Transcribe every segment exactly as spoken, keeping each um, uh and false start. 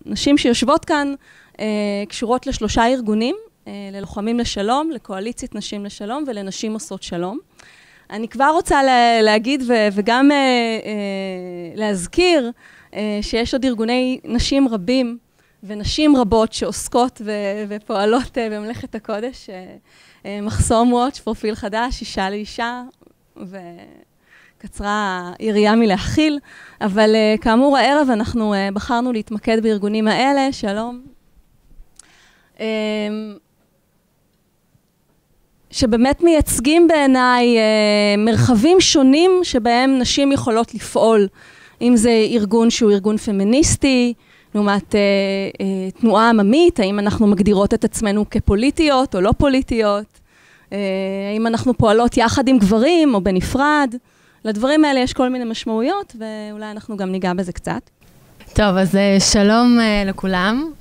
הנשים שיושבות כאן קשורות לשלושה ארגונים, ללוחמים לשלום, לקואליציית נשים לשלום ולנשים עושות שלום. אני כבר רוצה להגיד וגם להזכיר שיש עוד ארגוני נשים רבים ונשים רבות שעוסקות ופועלות במלאכת הקודש. מחסום וואץ', פרופיל חדש, אישה לאישה, וקצרה יריעה מלהכיל. אבל כאמור הערב אנחנו בחרנו להתמקד בארגונים האלה. שלום. שבאמת מייצגים בעיניי מרחבים שונים שבהם נשים יכולות לפעול. אם זה ארגון שהוא ארגון פמיניסטי, לעומת תנועה עממית, האם אנחנו מגדירות את עצמנו כפוליטיות או לא פוליטיות, האם אנחנו פועלות יחד עם גברים או בנפרד. לדברים האלה יש כל מיני משמעויות, ואולי אנחנו גם ניגע בזה קצת. טוב, אז שלום לכולם.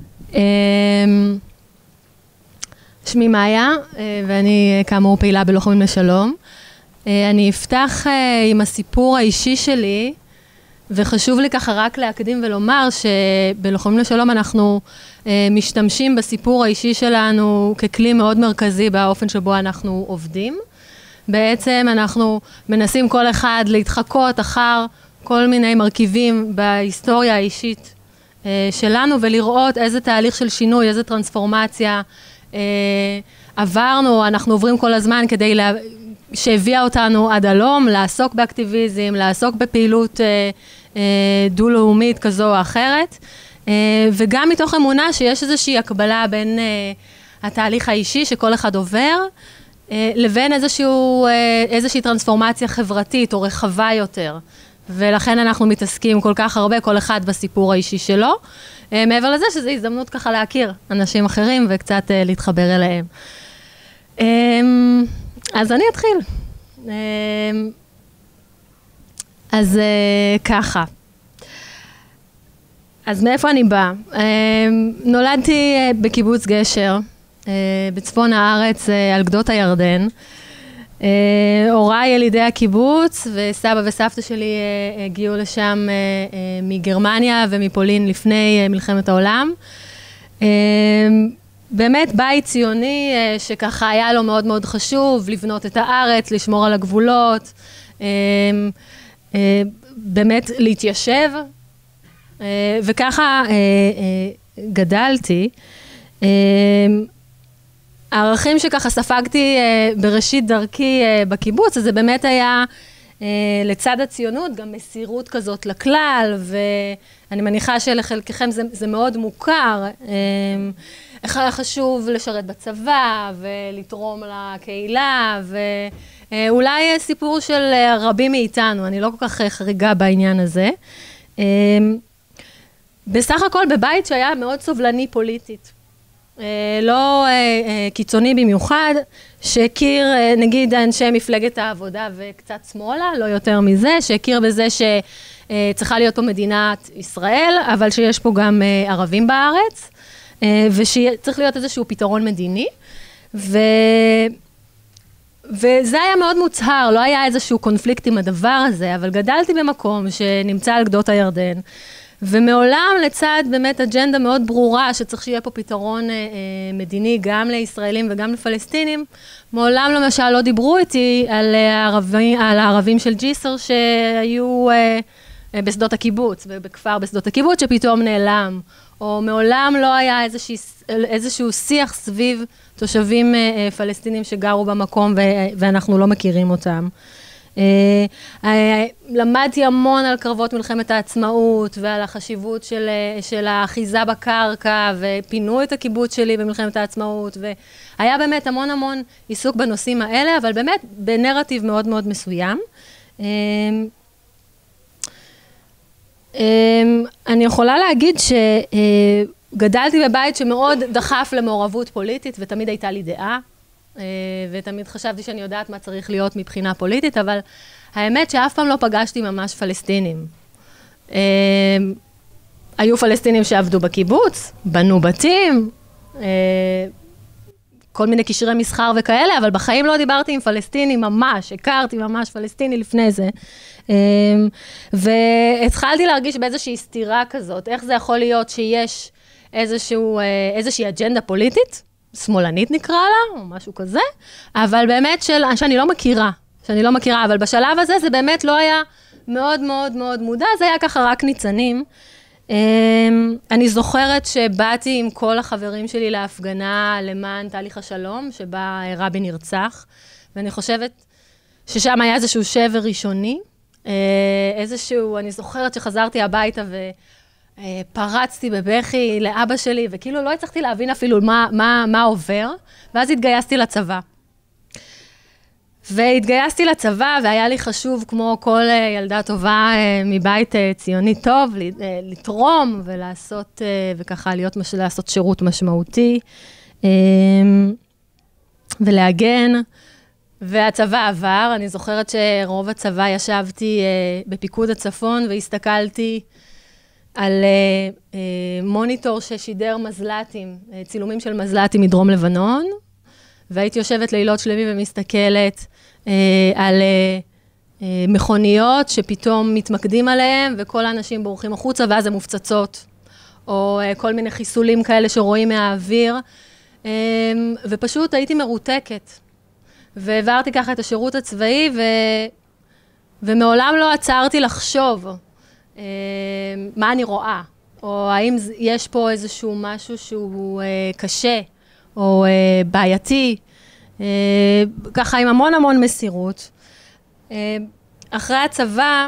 שמי מאיה, ואני כאמור פעילה בלוחמים לשלום. אני אפתח עם הסיפור האישי שלי, וחשוב לי ככה רק להקדים ולומר שבלוחמים לשלום אנחנו משתמשים בסיפור האישי שלנו ככלי מאוד מרכזי באופן שבו אנחנו עובדים. בעצם אנחנו מנסים כל אחד להתחקות אחר כל מיני מרכיבים בהיסטוריה האישית שלנו, ולראות איזה תהליך של שינוי, איזה טרנספורמציה עברנו, אנחנו עוברים כל הזמן כדי לה... שהביאה אותנו עד הלום, לעסוק באקטיביזם, לעסוק בפעילות דו-לאומית כזו או אחרת, וגם מתוך אמונה שיש איזושהי הקבלה בין התהליך האישי שכל אחד עובר, לבין איזשהו, איזושהי טרנספורמציה חברתית או רחבה יותר. ולכן אנחנו מתעסקים כל כך הרבה, כל אחד בסיפור האישי שלו. מעבר לזה שזו הזדמנות ככה להכיר אנשים אחרים וקצת להתחבר אליהם. אז אני אתחיל. אז ככה. אז מאיפה אני באה? נולדתי בקיבוץ גשר, בצפון הארץ על גדות הירדן. הוריי ילידי הקיבוץ, וסבא וסבתא שלי הגיעו לשם מגרמניה ומפולין לפני מלחמת העולם. באמת בית ציוני שככה היה לו מאוד מאוד חשוב לבנות את הארץ, לשמור על הגבולות, באמת להתיישב, וככה גדלתי. הערכים שככה ספגתי בראשית דרכי בקיבוץ, אז זה באמת היה לצד הציונות, גם מסירות כזאת לכלל, ואני מניחה שלחלקכם זה, זה מאוד מוכר. איך היה חשוב לשרת בצבא ולתרום לקהילה, ואולי סיפור של רבים מאיתנו, אני לא כל כך חריגה בעניין הזה. בסך הכל בבית שהיה מאוד סובלני פוליטית. לא קיצוני במיוחד, שהכיר נגיד אנשי מפלגת העבודה וקצת שמאלה, לא יותר מזה, שהכיר בזה שצריכה להיות פה מדינת ישראל, אבל שיש פה גם ערבים בארץ, ושצריך להיות איזשהו פתרון מדיני, ו... וזה היה מאוד מוצהר, לא היה איזשהו קונפליקט עם הדבר הזה, אבל גדלתי במקום שנמצא על גדות הירדן, ומעולם לצד באמת אג'נדה מאוד ברורה שצריך שיהיה פה פתרון אה, מדיני גם לישראלים וגם לפלסטינים, מעולם למשל לא דיברו איתי על הערבים, על הערבים של ג'יסר שהיו אה, בשדות הקיבוץ, ובכפר בשדות הקיבוץ שפתאום נעלם, או מעולם לא היה איזושהי, איזשהו שיח סביב תושבים אה, פלסטינים שגרו במקום ו, ואנחנו לא מכירים אותם. Uh, למדתי המון על קרבות מלחמת העצמאות ועל החשיבות של, של האחיזה בקרקע, ופינו את הקיבוץ שלי במלחמת העצמאות, והיה באמת המון המון עיסוק בנושאים האלה, אבל באמת בנרטיב מאוד מאוד מסוים. Uh, uh, אני יכולה להגיד שגדלתי בבית שמאוד דחף למעורבות פוליטית, ותמיד הייתה לי דעה. ותמיד חשבתי שאני יודעת מה צריך להיות מבחינה פוליטית, אבל האמת שאף פעם לא פגשתי ממש פלסטינים. היו פלסטינים שעבדו בקיבוץ, בנו בתים, כל מיני קישרי מסחר וכאלה, אבל בחיים לא דיברתי עם פלסטיני ממש, הכרתי ממש פלסטיני לפני זה. והתחלתי להרגיש באיזושהי סתירה כזאת, איך זה יכול להיות שיש איזשהו, איזושהי אג'נדה פוליטית, שמאלנית נקרא לה, או משהו כזה, אבל באמת של, שאני לא מכירה, שאני לא מכירה, אבל בשלב הזה זה באמת לא היה מאוד מאוד מאוד מודע, זה היה ככה רק ניצנים. אני זוכרת שבאתי עם כל החברים שלי להפגנה למען תהליך השלום, שבה רבין נרצח, ואני חושבת ששם היה איזשהו שבר ראשוני, איזשהו, אני זוכרת שחזרתי הביתה ופרצתי בבכי לאבא שלי, וכאילו לא הצלחתי להבין אפילו מה, מה, מה עובר, ואז התגייסתי לצבא. והתגייסתי לצבא, והיה לי חשוב, כמו כל ילדה טובה מבית ציוני טוב, לתרום ולעשות, וככה להיות, לעשות שירות משמעותי, ולהגן. והצבא עבר, אני זוכרת שרוב הצבא ישבתי בפיקוד הצפון, והסתכלתי על מוניטור ששידר מזל"טים, צילומים של מזל"טים מדרום לבנון, והייתי יושבת לילות שלמים ומסתכלת אה, על אה, אה, מכוניות שפתאום מתמקדים עליהם, וכל האנשים בורחים החוצה, ואז הן מופצצות, או אה, כל מיני חיסולים כאלה שרואים מהאוויר, אה, ופשוט הייתי מרותקת. והעברתי ככה את השירות הצבאי, ו... ומעולם לא עצרתי לחשוב אה, מה אני רואה, או האם יש פה איזשהו משהו שהוא אה, קשה, או אה, בעייתי, אה, ככה עם המון המון מסירות. אה, אחרי הצבא,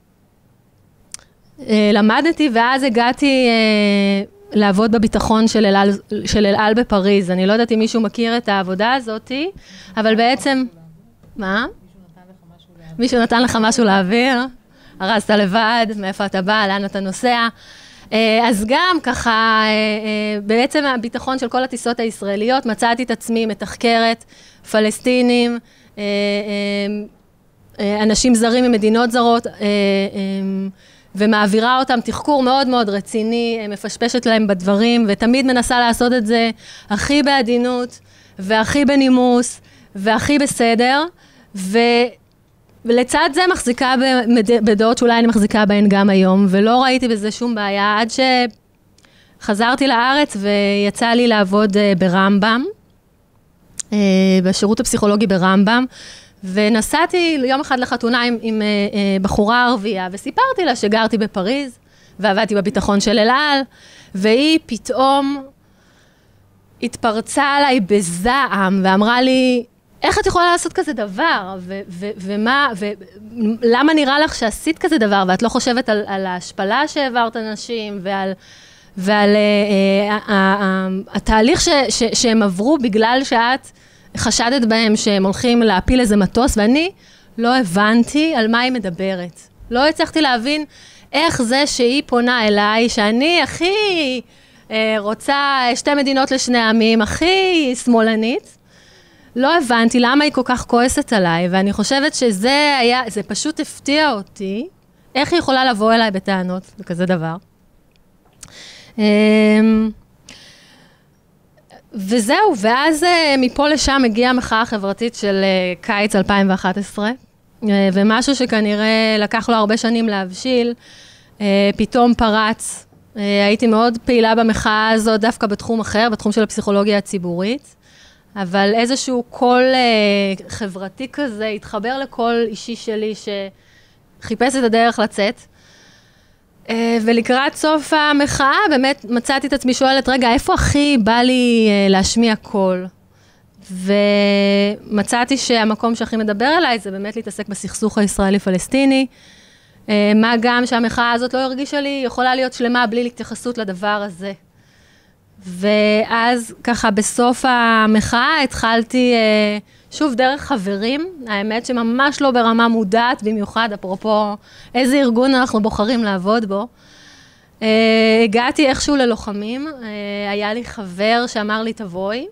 אה, למדתי, ואז הגעתי אה, לעבוד בביטחון של אל על, של אל על בפריז. אני לא יודעת אם מישהו מכיר את העבודה הזאת, אבל בעצם... מה? מישהו נתן לך משהו להעביר? הרסת לבד, מאיפה אתה בא, לאן אתה נוסע? אז גם ככה, בעצם הביטחון של כל הטיסות הישראליות, מצאתי את עצמי מתחקרת, פלסטינים, אנשים זרים ממדינות זרות, ומעבירה אותם תחקור מאוד מאוד רציני, מפשפשת להם בדברים, ותמיד מנסה לעשות את זה הכי בעדינות, והכי בנימוס, והכי בסדר, ו... ולצד זה מחזיקה בדעות שאולי אני מחזיקה בהן גם היום, ולא ראיתי בזה שום בעיה, עד שחזרתי לארץ ויצא לי לעבוד ברמב"ם, בשירות הפסיכולוגי ברמב"ם, ונסעתי יום אחד לחתונה עם, עם בחורה ערבייה, וסיפרתי לה שגרתי בפריז, ועבדתי בביטחון של אל על, והיא פתאום התפרצה עליי בזעם, ואמרה לי, איך את יכולה לעשות כזה דבר? ו- ו- ומה, ולמה נראה לך שעשית כזה דבר? ואת לא חושבת על, על ההשפלה שהעברת אנשים, ועל, ועל אה, אה, אה, התהליך ש- ש- שהם עברו בגלל שאת חשדת בהם שהם הולכים להפיל איזה מטוס, ואני לא הבנתי על מה היא מדברת. לא הצלחתי להבין איך זה שהיא פונה אליי, שאני הכי אה, רוצה שתי מדינות לשני עמים, הכי שמאלנית, לא הבנתי למה היא כל כך כועסת עליי, ואני חושבת שזה היה, זה פשוט הפתיע אותי, איך היא יכולה לבוא אליי בטענות לכזה דבר. וזהו, ואז מפה לשם הגיעה המחאה החברתית של קיץ אלפיים ואחת עשרה, ומשהו שכנראה לקח לו הרבה שנים להבשיל, פתאום פרץ. הייתי מאוד פעילה במחאה הזאת, דווקא בתחום אחר, בתחום של הפסיכולוגיה הציבורית, אבל איזשהו קול אה, חברתי כזה התחבר לקול אישי שלי שחיפש את הדרך לצאת. אה, ולקראת סוף המחאה באמת מצאתי את עצמי שואלת, רגע, איפה הכי בא לי אה, להשמיע קול? ומצאתי שהמקום שהכי מדבר אליי זה באמת להתעסק בסכסוך הישראלי-פלסטיני, אה, מה גם שהמחאה הזאת לא הרגישה לי, יכולה להיות שלמה בלי להתייחסות לדבר הזה. ואז ככה בסוף המחאה התחלתי שוב דרך חברים, האמת שממש לא ברמה מודעת, במיוחד אפרופו איזה ארגון אנחנו בוחרים לעבוד בו. הגעתי איכשהו ללוחמים, היה לי חבר שאמר לי תבואי,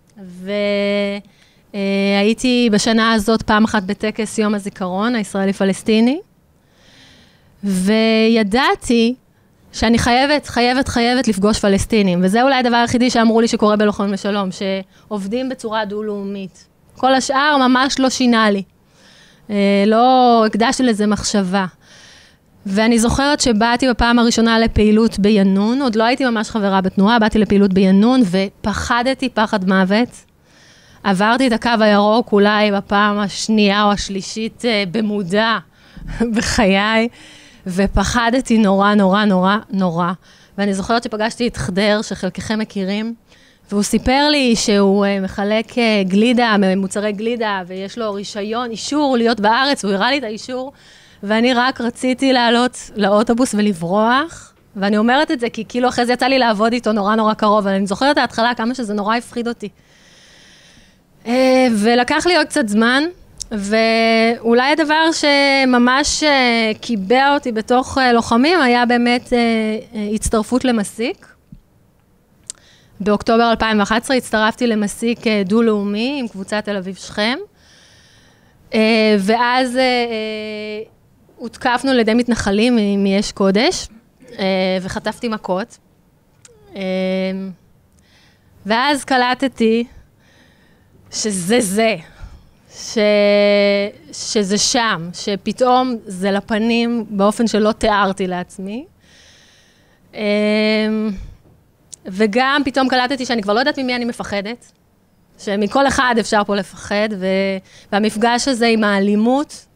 והייתי בשנה הזאת פעם אחת בטקס יום הזיכרון הישראלי-פלסטיני, וידעתי שאני חייבת, חייבת, חייבת לפגוש פלסטינים, וזה אולי הדבר היחידי שאמרו לי שקורה בלוחמים לשלום, שעובדים בצורה דו-לאומית. כל השאר ממש לא שינה לי. לא הקדשתי לזה מחשבה. ואני זוכרת שבאתי בפעם הראשונה לפעילות בינון, עוד לא הייתי ממש חברה בתנועה, באתי לפעילות בינון ופחדתי פחד מוות. עברתי את הקו הירוק אולי בפעם השנייה או השלישית במודע בחיי, ופחדתי נורא, נורא, נורא, נורא. ואני זוכרת שפגשתי את חדר, שחלקכם מכירים, והוא סיפר לי שהוא מחלק גלידה, מוצרי גלידה, ויש לו רישיון, אישור להיות בארץ, הוא הראה לי את האישור, ואני רק רציתי לעלות לאוטובוס ולברוח, ואני אומרת את זה כי כאילו אחרי זה יצא לי לעבוד איתו נורא נורא קרוב, אבל אני זוכרת את ההתחלה כמה שזה נורא הפחיד אותי. ולקח לי עוד קצת זמן, ואולי הדבר שממש קיבע אותי בתוך לוחמים היה באמת הצטרפות למסיק. באוקטובר אלפיים ואחת עשרה הצטרפתי למסיק דו-לאומי עם קבוצת תל אביב שכם, ואז הותקפנו לידי מתנחלים מיש קודש, וחטפתי מכות. ואז קלטתי שזה זה, ש... שזה שם, שפתאום זה לפנים באופן שלא תיארתי לעצמי. וגם פתאום קלטתי שאני כבר לא יודעת ממי אני מפחדת, שמכל אחד אפשר פה לפחד, ו... והמפגש הזה עם האלימות,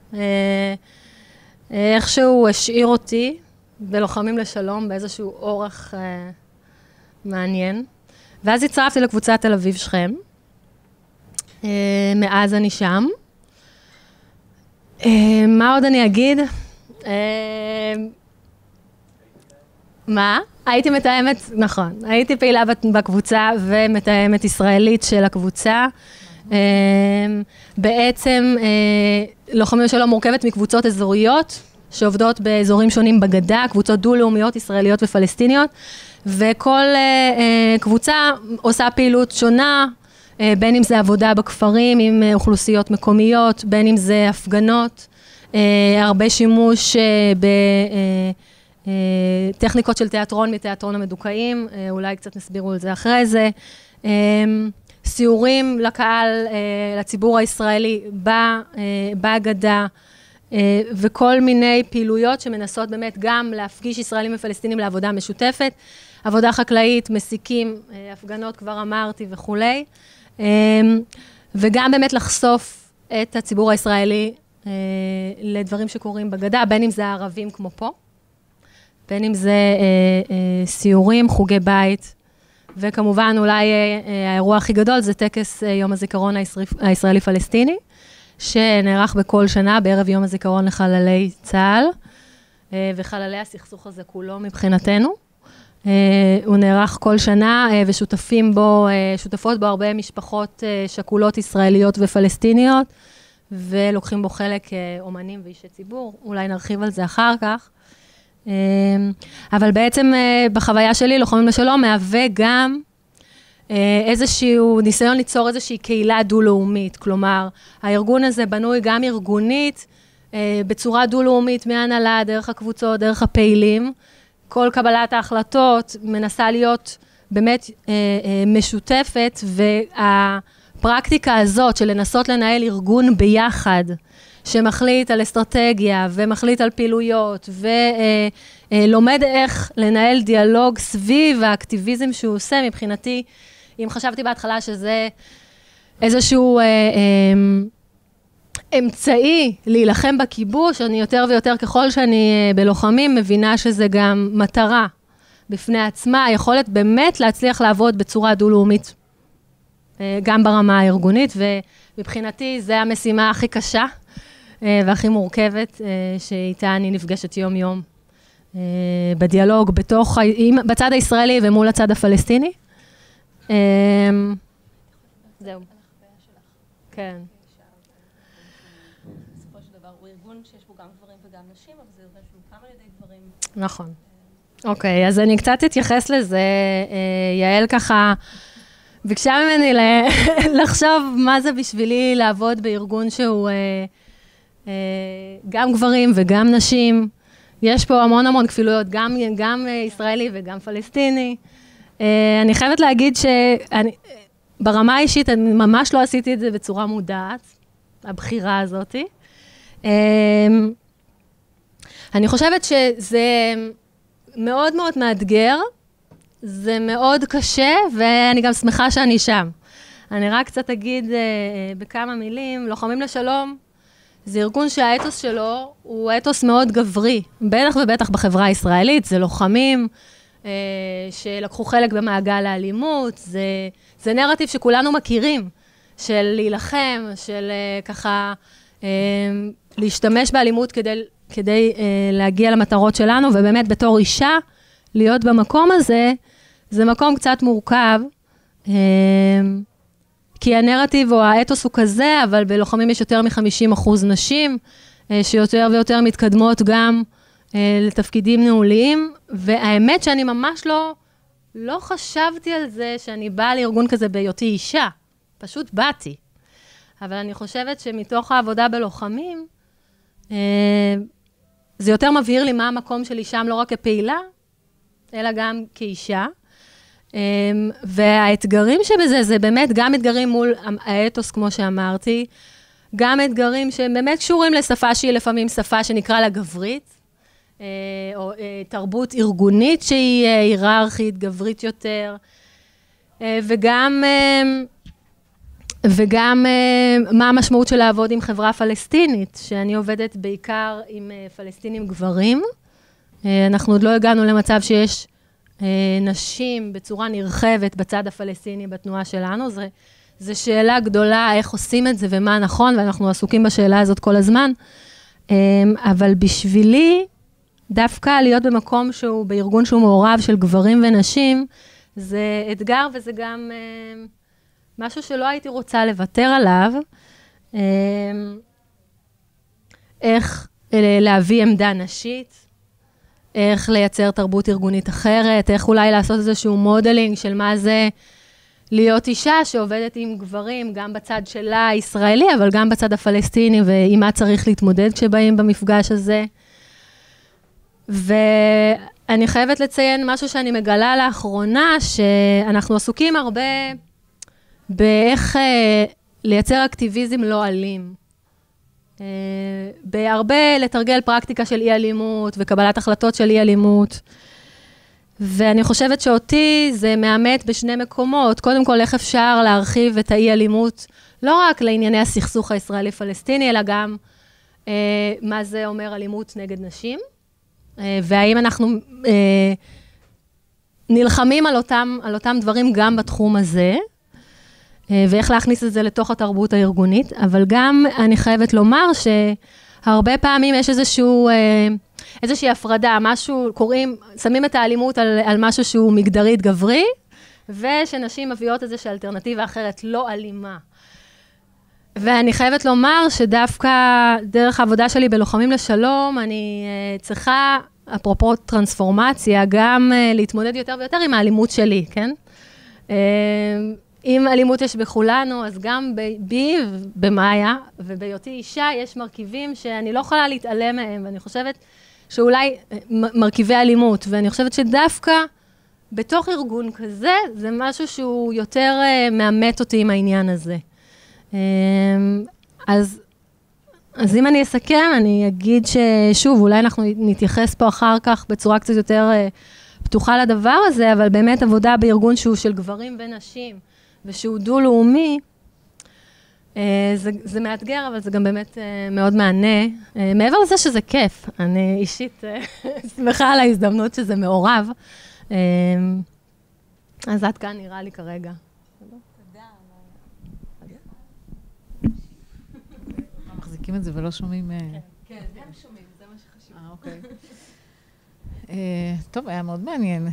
איכשהו השאיר אותי בלוחמים לשלום באיזשהו אורח מעניין. ואז הצטרפתי לקבוצת תל אביב שכם. מאז אני שם. מה עוד אני אגיד? מה? הייתי מתאמת, נכון, הייתי פעילה בקבוצה ומתאמת ישראלית של הקבוצה. בעצם לוחמים לשלום מורכבת מקבוצות אזוריות שעובדות באזורים שונים בגדה, קבוצות דו-לאומיות ישראליות ופלסטיניות, וכל קבוצה עושה פעילות שונה, בין אם זה עבודה בכפרים עם אוכלוסיות מקומיות, בין אם זה הפגנות, הרבה שימוש בטכניקות של תיאטרון מתיאטרון המדוכאים, אולי קצת נסבירו על זה אחרי זה, סיורים לקהל, לציבור הישראלי בהגדה, וכל מיני פעילויות שמנסות באמת גם להפגיש ישראלים ופלסטינים לעבודה משותפת, עבודה חקלאית, מסיקים, הפגנות כבר אמרתי וכולי, וגם באמת לחשוף את הציבור הישראלי לדברים שקורים בגדה, בין אם זה הערבים כמו פה, בין אם זה סיורים, חוגי בית, וכמובן אולי האירוע הכי גדול זה טקס יום הזיכרון הישראלי-פלסטיני, שנערך בכל שנה בערב יום הזיכרון לחללי צה"ל, וחללי הסכסוך הזה כולו מבחינתנו. הוא נערך כל שנה, ושותפים בו, שותפות בו הרבה משפחות שכולות ישראליות ופלסטיניות, ולוקחים בו חלק אומנים ואישי ציבור, אולי נרחיב על זה אחר כך. אבל בעצם בחוויה שלי, לוחמים לשלום, מהווה גם איזשהו ניסיון ליצור איזושהי קהילה דו-לאומית, כלומר, הארגון הזה בנוי גם ארגונית, בצורה דו-לאומית מהנהלה, דרך הקבוצות, דרך הפעילים, כל קבלת ההחלטות מנסה להיות באמת משותפת, והפרקטיקה הזאת של לנסות לנהל ארגון ביחד, שמחליט על אסטרטגיה ומחליט על פעילויות, ולומד איך לנהל דיאלוג סביב האקטיביזם שהוא עושה, מבחינתי, אם חשבתי בהתחלה שזה איזשהו אמצעי להילחם בכיבוש, אני יותר ויותר ככל שאני בלוחמים מבינה שזה גם מטרה בפני עצמה, היכולת באמת להצליח לעבוד בצורה דו-לאומית, גם ברמה הארגונית, ומבחינתי זה המשימה הכי קשה והכי מורכבת, שאיתה אני נפגשת יום-יום בדיאלוג, בתוך, בצד הישראלי ומול הצד הפלסטיני. זהו. כן. בסופו של דבר הוא ארגון שיש בו גם גברים וגם נשים, אבל זה ארגון שהוא כמה לידי גברים. נכון. אוקיי, אז אני קצת אתייחס לזה. יעל ככה ביקשה ממני לחשוב מה זה בשבילי לעבוד בארגון שהוא גם גברים וגם נשים, יש פה המון המון כפילויות, גם, גם ישראלי וגם פלסטיני. אני חייבת להגיד שאני, ברמה האישית, אני ממש לא עשיתי את זה בצורה מודעת, הבחירה הזאת. אני חושבת שזה מאוד מאוד מאתגר, זה מאוד קשה, ואני גם שמחה שאני שם. אני רק קצת אגיד בכמה מילים, לוחמים לשלום, זה ארגון שהאתוס שלו הוא אתוס מאוד גברי, בטח ובטח בחברה הישראלית, זה לוחמים אה, שלקחו חלק במעגל האלימות, זה, זה נרטיב שכולנו מכירים, של להילחם, של אה, ככה אה, להשתמש באלימות כדי, כדי אה, להגיע למטרות שלנו, ובאמת בתור אישה, להיות במקום הזה, זה מקום קצת מורכב, אה, כי הנרטיב או האתוס הוא כזה, אבל בלוחמים יש יותר מ-חמישים אחוז נשים, שיותר ויותר מתקדמות גם לתפקידים ניהוליים, והאמת שאני ממש לא, לא חשבתי על זה שאני באה לארגון כזה בהיותי אישה, פשוט באתי. אבל אני חושבת שמתוך העבודה בלוחמים, זה יותר מבהיר לי מה המקום שלי שם, לא רק כפעילה, אלא גם כאישה. והאתגרים שבזה, זה באמת גם אתגרים מול האתוס, כמו שאמרתי, גם אתגרים שהם באמת קשורים לשפה שהיא לפעמים שפה שנקרא לה גברית, או תרבות ארגונית שהיא היררכית, גברית יותר, וגם, וגם מה המשמעות של לעבוד עם חברה פלסטינית, שאני עובדת בעיקר עם פלסטינים גברים. אנחנו עוד לא הגענו למצב שיש נשים בצורה נרחבת בצד הפלסטיני בתנועה שלנו. זה, זה שאלה גדולה איך עושים את זה ומה נכון, ואנחנו עסוקים בשאלה הזאת כל הזמן. אבל בשבילי, דווקא להיות במקום שהוא, בארגון שהוא מעורב של גברים ונשים, זה אתגר וזה גם משהו שלא הייתי רוצה לוותר עליו. איך להביא עמדה נשית, איך לייצר תרבות ארגונית אחרת, איך אולי לעשות איזשהו מודלינג של מה זה להיות אישה שעובדת עם גברים, גם בצד שלה הישראלי, אבל גם בצד הפלסטיני, ועם מה צריך להתמודד כשבאים במפגש הזה. ואני חייבת לציין משהו שאני מגלה לאחרונה, שאנחנו עסוקים הרבה באיך לייצר אקטיביזם לא אלים. בהרבה לתרגל פרקטיקה של אי אלימות וקבלת החלטות של אי אלימות. ואני חושבת שאותי זה מאמת בשני מקומות. קודם כל, איך אפשר להרחיב את האי אלימות, לא רק לענייני הסכסוך הישראלי-פלסטיני, אלא גם אה, מה זה אומר אלימות נגד נשים, אה, והאם אנחנו אה, נלחמים על אותם, על אותם דברים גם בתחום הזה, ואיך להכניס את זה לתוך התרבות הארגונית, אבל גם אני חייבת לומר שהרבה פעמים יש איזשהו, איזושהי הפרדה, משהו, קוראים, שמים את האלימות על, על משהו שהוא מגדרית גברי, ושנשים מביאות איזושהי אלטרנטיבה אחרת, לא אלימה. ואני חייבת לומר שדווקא דרך העבודה שלי בלוחמים לשלום, אני צריכה, אפרופו טרנספורמציה, גם להתמודד יותר ויותר עם האלימות שלי, כן? אם אלימות יש בכולנו, אז גם בי ובמאיה, ובהיותי אישה, יש מרכיבים שאני לא יכולה להתעלם מהם, ואני חושבת שאולי מרכיבי אלימות, ואני חושבת שדווקא בתוך ארגון כזה, זה משהו שהוא יותר מאמת אותי עם העניין הזה. אז, אז אם אני אסכם, אני אגיד ששוב, אולי אנחנו נתייחס פה אחר כך בצורה קצת יותר פתוחה לדבר הזה, אבל באמת עבודה בארגון שהוא של גברים ונשים, ושהוא דו-לאומי, זה, זה מאתגר, אבל זה גם באמת מאוד מענה. מעבר לזה שזה כיף, אני אישית שמחה על ההזדמנות שזה מעורב. אז עד כאן נראה לי כרגע. תודה. מחזיקים את זה ולא שומעים... כן, הם שומעים, זה מה שחשוב. אה, אוקיי. טוב, היה מאוד מעניין.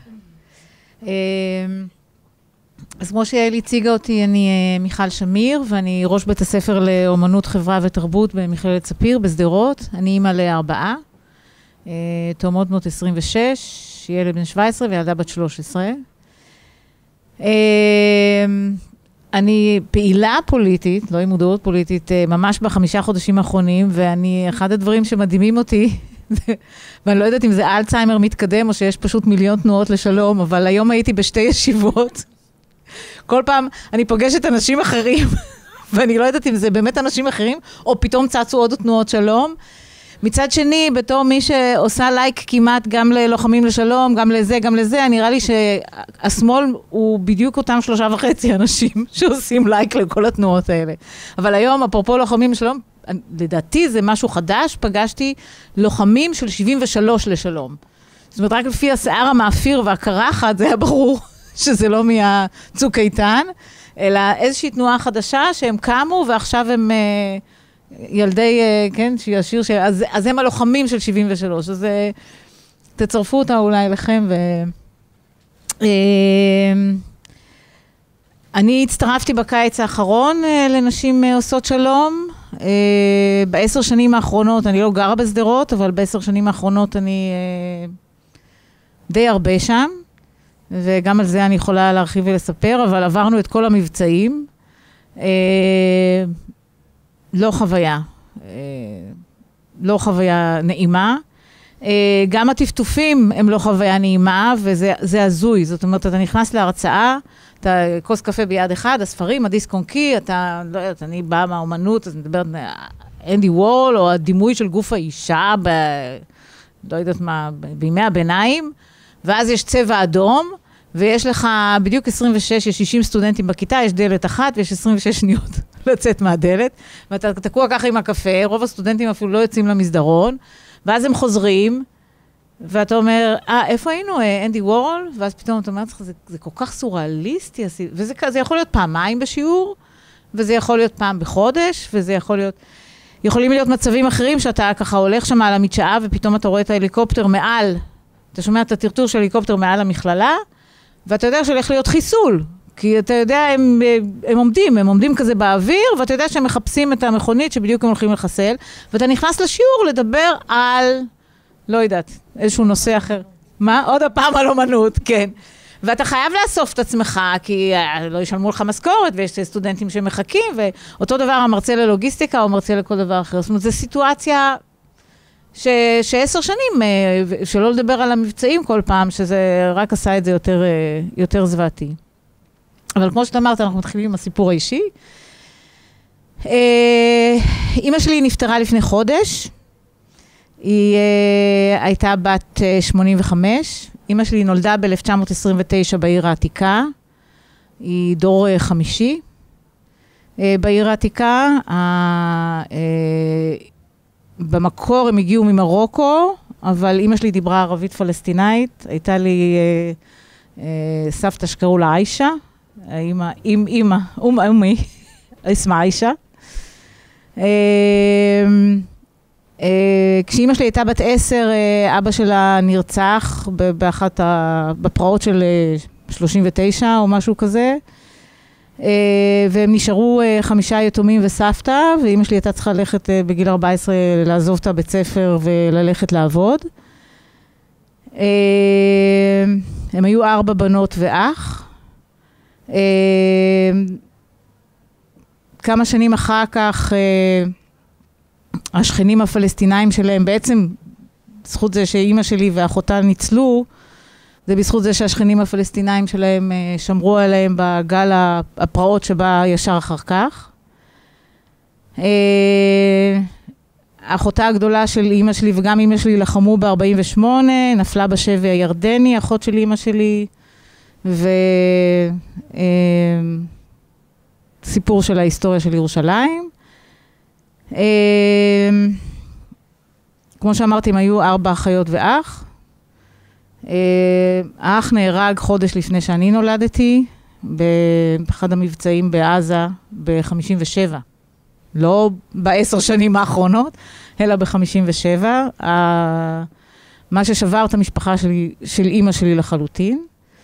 אז כמו שיעל הציגה אותי, אני מיכל שמיר, ואני ראש בית הספר לאומנות, חברה ותרבות במכללת ספיר בשדרות. אני אימא לארבעה, תאומות בנות עשרים ושש, ילד בן שבע עשרה וילדה בת שלוש עשרה. אני פעילה פוליטית, לא עם מודעות פוליטית, ממש בחמישה חודשים האחרונים, ואני, אחד הדברים שמדהימים אותי, ואני לא יודעת אם זה אלצהיימר מתקדם, או שיש פשוט מיליון תנועות לשלום, אבל היום הייתי בשתי ישיבות. כל פעם אני פוגשת אנשים אחרים, ואני לא יודעת אם זה באמת אנשים אחרים, או פתאום צצו עוד תנועות שלום. מצד שני, בתור מי שעושה לייק כמעט גם ללוחמים לשלום, גם לזה, גם לזה, נראה לי שהשמאל הוא בדיוק אותם שלושה וחצי אנשים שעושים לייק לכל התנועות האלה. אבל היום, אפרופו לוחמים לשלום, לדעתי זה משהו חדש, פגשתי לוחמים של שבעים ושלוש לשלום. זאת אומרת, רק לפי השיער המאפיר והקרחת, זה היה ברור שזה לא מהצוק איתן, אלא איזושהי תנועה חדשה שהם קמו ועכשיו הם... ילדי, כן, שישיר, ש... אז, אז הם הלוחמים של שבעים ושלוש, אז תצרפו אותה אולי לכם. ו... אני הצטרפתי בקיץ האחרון לנשים עושות שלום. בעשר שנים האחרונות, אני לא גרה בסדרות, אבל בעשר שנים האחרונות אני די הרבה שם, וגם על זה אני יכולה להרחיב ולספר, אבל עברנו את כל המבצעים. לא חוויה, לא חוויה נעימה. גם הטפטופים הם לא חוויה נעימה, וזה הזוי. זאת אומרת, אתה נכנס להרצאה, אתה כוס קפה ביד אחד, הספרים, הדיסק און קי, אתה, לא יודעת, אני באה מהאומנות, אז מדברת אנדי וורל, או הדימוי של גוף האישה, ב, לא יודעת מה, בימי הביניים, ואז יש צבע אדום, ויש לך בדיוק עשרים ושש, יש שישים סטודנטים בכיתה, יש דלת אחת, ויש עשרים ושש שניות לצאת מהדלת, ואתה תקוע ככה עם הקפה, רוב הסטודנטים אפילו לא יוצאים למסדרון, ואז הם חוזרים, ואתה אומר, אה, איפה היינו, אנדי וורל? ואז פתאום אתה אומר, זה, זה כל כך סוריאליסטי, וזה זה יכול להיות פעמיים בשיעור, וזה יכול להיות פעם בחודש, וזה יכול להיות, יכולים להיות מצבים אחרים, שאתה ככה הולך שם על המדשאה, ופתאום אתה רואה את ההליקופטר מעל, אתה שומע את הטרטור של ההליקופטר מעל המכללה, ואתה יודע שהולך להיות חיסול, כי אתה יודע, הם, הם עומדים, הם עומדים כזה באוויר, ואתה יודע שהם מחפשים את המכונית שבדיוק הם הולכים לחסל, ואתה נכנס לשיעור לדבר על, לא יודעת, איזשהו נושא אחר. מה? עוד הפעם על אומנות, כן. ואתה חייב לאסוף את עצמך, כי לא ישלמו לך משכורת, ויש סטודנטים שמחכים, ואותו דבר המרצה ללוגיסטיקה, או מרצה לכל דבר אחר. זאת אומרת, זו סיטואציה ש, שעשר שנים, שלא לדבר על המבצעים כל פעם, שזה רק עשה את זה יותר, יותר זוועתי. אבל כמו שאת אמרת, אנחנו מתחילים עם הסיפור האישי. אמא שלי נפטרה לפני חודש. היא הייתה בת שמונים וחמש. אמא שלי נולדה ב-אלף תשע מאות עשרים ותשע בעיר העתיקה. היא דור חמישי בעיר העתיקה. במקור הם הגיעו ממרוקו, אבל אמא שלי דיברה ערבית פלסטינאית. הייתה לי סבתא שקראו לה עיישה. אמא, אמא, אמא, אמא, אמי, אסמה עיישה. כשאמא שלי הייתה בת עשר, אבא שלה נרצח באחת בפרעות של שלושים ותשע או משהו כזה, והם נשארו חמישה יתומים וסבתא, ואמא שלי הייתה צריכה ללכת בגיל ארבע עשרה לעזוב את הבית ספר וללכת לעבוד. הם היו ארבע בנות ואח. כמה שנים אחר כך, השכנים הפלסטינאים שלהם, בעצם בזכות זה שאימא שלי ואחותה ניצלו, זה בזכות זה שהשכנים הפלסטינאים שלהם שמרו עליהם בגל הפרעות שבא ישר אחר כך. האחותה הגדולה של אימא שלי וגם אימא שלי לחמו ב-ארבעים ושמונה, נפלה בשבי הירדני, אחות של אימא שלי, וסיפור של ההיסטוריה של ירושלים. כמו שאמרתי, הם היו ארבע אחיות ואח. האח נהרג חודש לפני שאני נולדתי, באחד המבצעים בעזה ב-חמישים ושבע. לא בעשר שנים האחרונות, אלא ב-חמישים ושבע. מה ששבר את המשפחה שלי, של אימא שלי לחלוטין.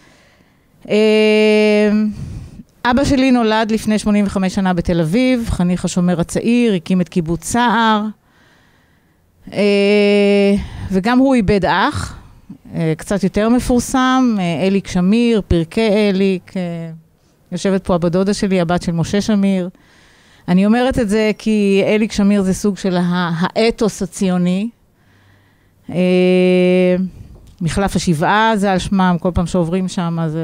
אבא שלי נולד לפני שמונים וחמש שנה בתל אביב, חניך השומר הצעיר, הקים את קיבוץ סער, וגם הוא איבד אח, קצת יותר מפורסם, אליק שמיר, פרקי אליק, יושבת פה הבדודה שלי, הבת של משה שמיר. אני אומרת את זה כי אליק שמיר זה סוג של האתוס הציוני, מחלף השבעה זה על שמם, כל פעם שעוברים שם, אז...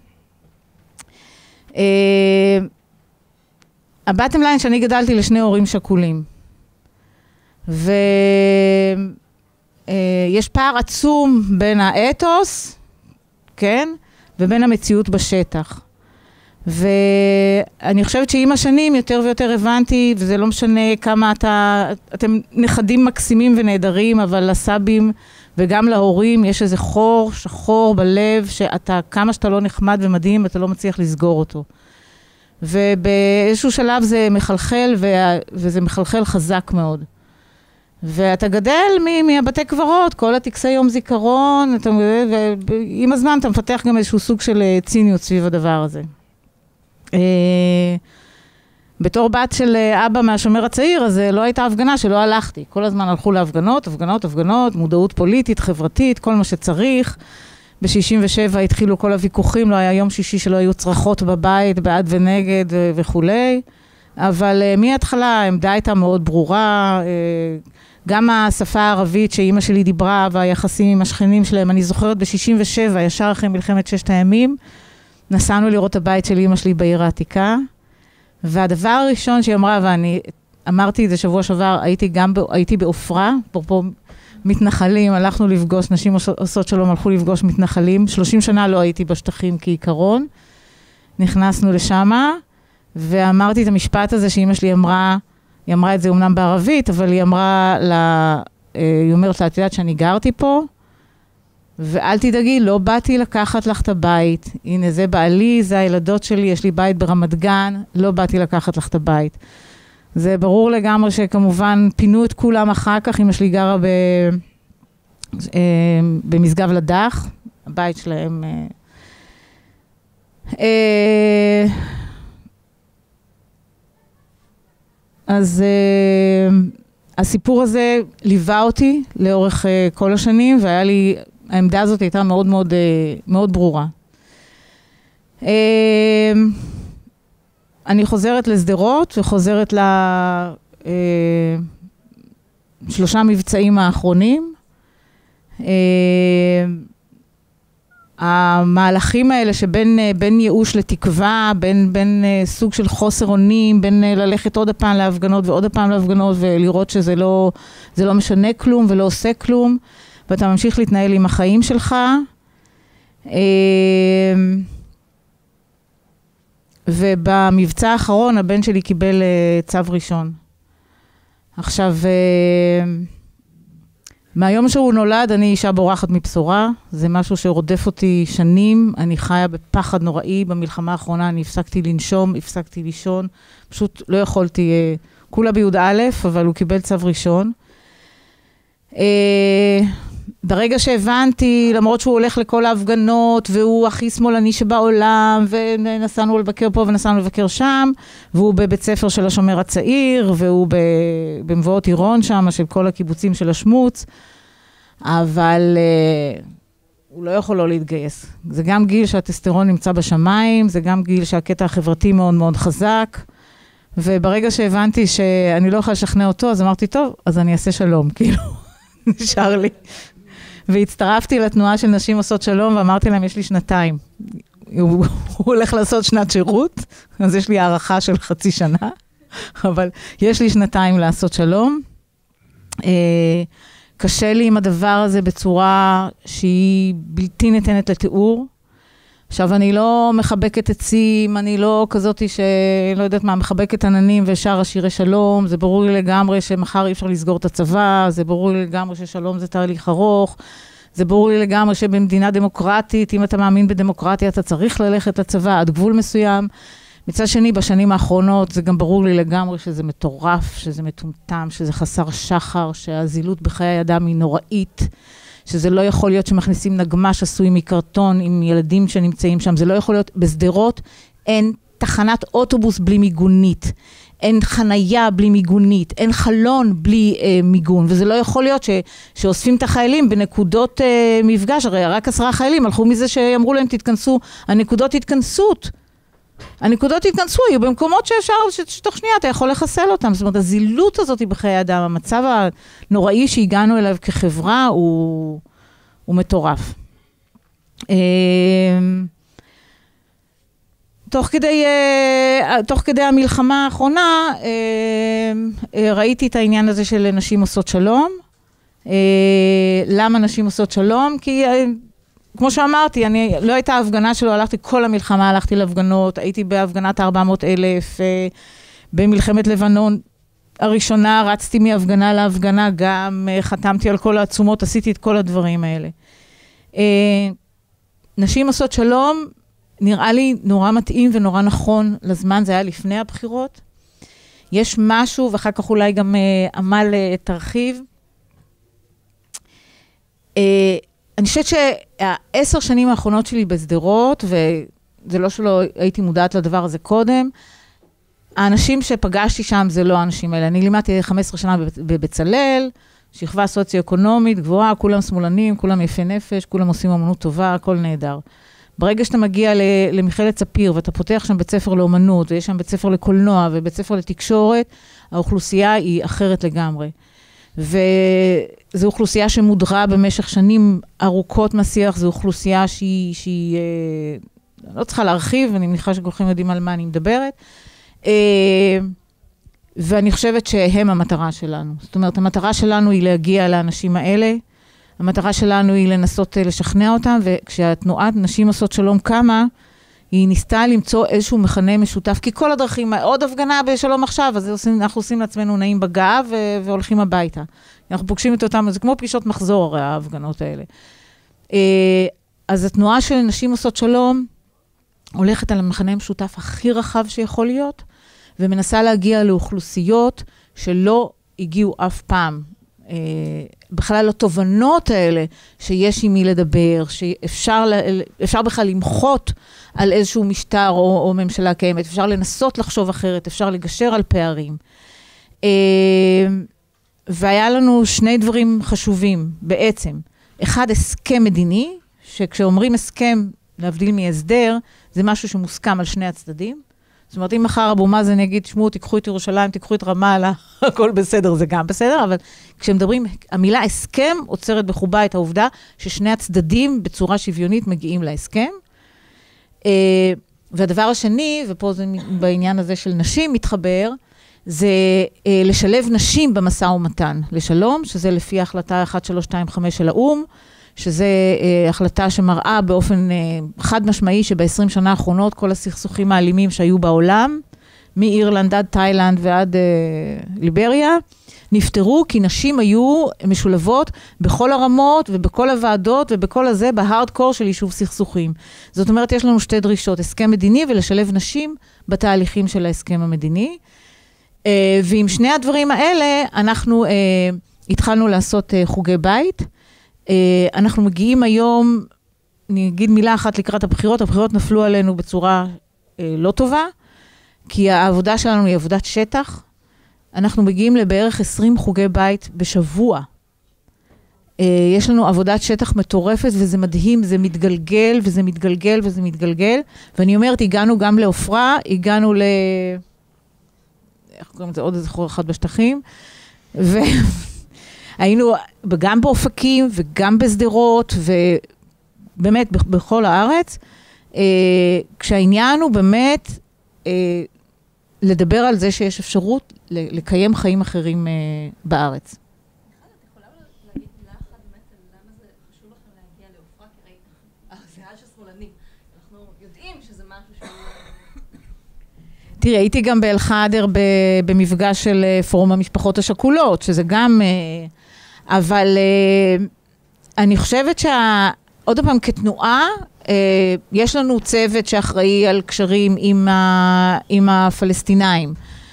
הבטם ליין שאני גדלתי לשני הורים שכולים. ויש פער עצום בין האתוס, כן? ובין המציאות בשטח. ואני חושבת שעם השנים יותר ויותר הבנתי, וזה לא משנה כמה אתה, אתם נכדים מקסימים ונהדרים, אבל לסבים וגם להורים יש איזה חור שחור בלב, שאתה, כמה שאתה לא נחמד ומדהים, אתה לא מצליח לסגור אותו. ובאיזשהו שלב זה מחלחל, וזה מחלחל חזק מאוד. ואתה גדל מהבתי קברות, כל הטקסי יום זיכרון, ועם הזמן אתה מפתח גם איזשהו סוג של ציניות סביב הדבר הזה. בתור בת של אבא מהשומר הצעיר, אז לא הייתה הפגנה שלא הלכתי. כל הזמן הלכו להפגנות, הפגנות, הפגנות, מודעות פוליטית, חברתית, כל מה שצריך. ב-שישים ושבע התחילו כל הוויכוחים, לא היה יום שישי שלא היו צרחות בבית, בעד ונגד וכולי. אבל מההתחלה העמדה הייתה מאוד ברורה, גם השפה הערבית שאימא שלי דיברה והיחסים עם השכנים שלהם, אני זוכרת ב-שישים ושבע, ישר אחרי מלחמת ששת הימים, נסענו לראות את הבית של אימא שלי בעיר העתיקה, והדבר הראשון שהיא אמרה, ואני אמרתי את זה שבוע שעבר, הייתי גם, הייתי באופרה, פה מתנחלים, הלכנו לפגוש, נשים עושות שלום, הלכו לפגוש מתנחלים, שלושים שנה לא הייתי בשטחים כעיקרון, נכנסנו לשמה, ואמרתי את המשפט הזה שאימא שלי אמרה, היא אמרה את זה אומנם בערבית, אבל היא אמרה לה, היא אומרת לה, את יודעת שאני גרתי פה, ואל תדאגי, לא באתי לקחת לך את הבית, הנה זה בעלי, זה הילדות שלי, יש לי בית ברמת גן, לא באתי לקחת לך את הבית. זה ברור לגמרי שכמובן פינו את כולם אחר כך, אמא שלי גרה ב, במשגב לדח, הבית שלהם... אז uh, הסיפור הזה ליווה אותי לאורך uh, כל השנים, והיה לי, העמדה הזאת הייתה מאוד מאוד, uh, מאוד ברורה. Uh, אני חוזרת לסדרות, וחוזרת לשלושה uh, מבצעים האחרונים. Uh, המהלכים האלה שבין בין ייאוש לתקווה, בין, בין סוג של חוסר אונים, בין ללכת עוד הפעם להפגנות ועוד הפעם להפגנות ולראות שזה לא, זה לא משנה כלום ולא עושה כלום, ואתה ממשיך להתנהל עם החיים שלך. ובמבצע האחרון הבן שלי קיבל צו ראשון. עכשיו... מהיום שהוא נולד, אני אישה בורחת מבשורה, זה משהו שרודף אותי שנים, אני חיה בפחד נוראי, במלחמה האחרונה אני הפסקתי לנשום, הפסקתי לישון, פשוט לא יכולתי, כולה ביוד א', אבל הוא קיבל צו ראשון. ברגע שהבנתי, למרות שהוא הולך לכל ההפגנות, והוא הכי שמאלני שבעולם, ונסענו לבקר פה ונסענו לבקר שם, והוא בבית ספר של השומר הצעיר, והוא במבואות עירון שם, של כל הקיבוצים של השמוץ, אבל uh, הוא לא יכול לא להתגייס. זה גם גיל שהטסטרון נמצא בשמיים, זה גם גיל שהקטע החברתי מאוד מאוד חזק, וברגע שהבנתי שאני לא יכולה לשכנע אותו, אז אמרתי, טוב, אז אני אעשה שלום, כאילו, נשאר לי. והצטרפתי לתנועה של נשים עושות שלום, ואמרתי להם, יש לי שנתיים. הוא, הוא הולך לעשות שנת שירות, אז יש לי הערכה של חצי שנה, אבל יש לי שנתיים לעשות שלום. קשה לי עם הדבר הזה בצורה שהיא בלתי ניתנת לתיאור. עכשיו, אני לא מחבקת עצים, אני לא כזאת שלא יודעת מה, מחבקת עננים ושר השירי שלום, זה ברור לי לגמרי שמחר אי אפשר לסגור את הצבא, זה ברור לי לגמרי ששלום זה תהליך ארוך, זה ברור לי לגמרי שבמדינה דמוקרטית, אם אתה מאמין בדמוקרטיה, אתה צריך ללכת לצבא עד גבול מסוים. מצד שני, בשנים האחרונות, זה גם ברור לי לגמרי שזה מטורף, שזה מטומטם, שזה חסר שחר, שהזילות בחיי אדם היא נוראית, שזה לא יכול להיות שמכניסים נגמש עשוי מקרטון עם ילדים שנמצאים שם, זה לא יכול להיות בסדרות, אין תחנת אוטובוס בלי מיגונית, אין חנייה בלי מיגונית, אין חלון בלי אה, מיגון, וזה לא יכול להיות ש, שאוספים את החיילים בנקודות אה, מפגש, הרי רק עשרה חיילים הלכו מזה שאמרו להם תתכנסו, הנקודות התכנסות, הנקודות התכנסו, היו במקומות שאפשר, שתוך שנייה אתה יכול לחסל אותם. זאת אומרת, הזילות הזאת היא בחיי אדם, המצב הנוראי שהגענו אליו כחברה הוא, הוא מטורף. תוך כדי, תוך כדי המלחמה האחרונה, ראיתי את העניין הזה של נשים עושות שלום. למה נשים עושות שלום? כי כמו שאמרתי, אני, לא הייתה הפגנה שלו, הלכתי כל המלחמה, הלכתי להפגנות, הייתי בהפגנת ארבע מאות אלף, במלחמת לבנון הראשונה, רצתי מהפגנה להפגנה, גם חתמתי על כל העצומות, עשיתי את כל הדברים האלה. נשים עושות שלום, נראה לי נורא מתאים ונורא נכון לזמן, זה היה לפני הבחירות. יש משהו, ואחר כך אולי גם עמל תרחיב. אני חושבת שהעשר שנים האחרונות שלי בסדרות, וזה לא שלא הייתי מודעת לדבר הזה קודם, האנשים שפגשתי שם זה לא האנשים האלה. אני לימדתי חמש עשרה שנה בבצלאל, שכבה סוציו-אקונומית, גבוהה, כולם שמאלנים, כולם יפי נפש, כולם עושים אמנות טובה, הכל נהדר. ברגע שאתה מגיע למכללת ספיר, ואתה פותח שם בית ספר לאמנות, ויש שם בית ספר לקולנוע, ובית ספר לתקשורת, האוכלוסייה היא אחרת לגמרי. וזו אוכלוסייה שמודרה במשך שנים ארוכות מהשיח, זו אוכלוסייה שהיא, שהיא לא צריכה להרחיב, אני מניחה שכולכם יודעים על מה אני מדברת, ואני חושבת שהם המטרה שלנו. זאת אומרת, המטרה שלנו היא להגיע לאנשים האלה, המטרה שלנו היא לנסות לשכנע אותם, וכשהתנועת נשים עושות שלום קמה, היא ניסתה למצוא איזשהו מכנה משותף, כי כל הדרכים, עוד הפגנה בשלום עכשיו, אז עושים, אנחנו עושים לעצמנו נעים בגב והולכים הביתה. אנחנו פוגשים את אותם, זה כמו פגישות מחזור הרי ההפגנות האלה. אז התנועה של נשים עושות שלום, הולכת על המכנה המשותף הכי רחב שיכול להיות, ומנסה להגיע לאוכלוסיות שלא הגיעו אף פעם. בכלל התובנות האלה שיש עם מי לדבר, שאפשר אפשר בכלל למחות על איזשהו משטר או, או ממשלה קיימת, אפשר לנסות לחשוב אחרת, אפשר לגשר על פערים. והיה לנו שני דברים חשובים בעצם. אחד, הסכם מדיני, שכשאומרים הסכם להבדיל מהסדר, זה משהו שמוסכם על שני הצדדים. זאת אומרת, אם מחר אבו מאזן יגיד, שמעו, תיקחו את ירושלים, תיקחו את רמאללה, הכל בסדר, זה גם בסדר, אבל כשמדברים, המילה הסכם עוצרת בחובה את העובדה ששני הצדדים בצורה שוויונית מגיעים להסכם. והדבר השני, ופה זה בעניין הזה של נשים מתחבר, זה לשלב נשים במשא ומתן לשלום, שזה לפי ההחלטה אחת שלוש שתיים חמש של האום, שזה אה, החלטה שמראה באופן אה, חד משמעי שב-עשרים שנה האחרונות כל הסכסוכים האלימים שהיו בעולם, מאירלנד עד תאילנד ועד אה, ליבריה, נפטרו כי נשים היו משולבות בכל הרמות ובכל הוועדות ובכל הזה בהארדקור של יישוב סכסוכים. זאת אומרת, יש לנו שתי דרישות, הסכם מדיני ולשלב נשים בתהליכים של ההסכם המדיני. אה, ועם שני הדברים האלה אנחנו אה, התחלנו לעשות אה, חוגי בית, אנחנו מגיעים היום, אני אגיד מילה אחת לקראת הבחירות, הבחירות נפלו עלינו בצורה לא טובה, כי העבודה שלנו היא עבודת שטח, אנחנו מגיעים לבערך עשרים חוגי בית בשבוע. יש לנו עבודת שטח מטורפת, וזה מדהים, זה מתגלגל, וזה מתגלגל, וזה מתגלגל, ואני אומרת, הגענו גם לאופרה, הגענו ל... איך קוראים לזה? עוד איזה חור אחד בשטחים, ו... היינו גם באופקים וגם בסדרות, ובאמת בכל הארץ, כשהעניין הוא באמת לדבר על זה שיש אפשרות לקיים חיים אחרים בארץ. את יכולה להגיד מילה אחת באמת למה זה חשוב לכם להגיע לאופרה? כי ראית, זה היה ששמאלני. אנחנו יודעים שזה משהו שהוא... תראי, הייתי גם באלחדר במפגש של פורום המשפחות השכולות, שזה גם... אבל אני חושבת שעוד פעם כתנועה, יש לנו צוות שאחראי על קשרים עם, ה, עם הפלסטינאים.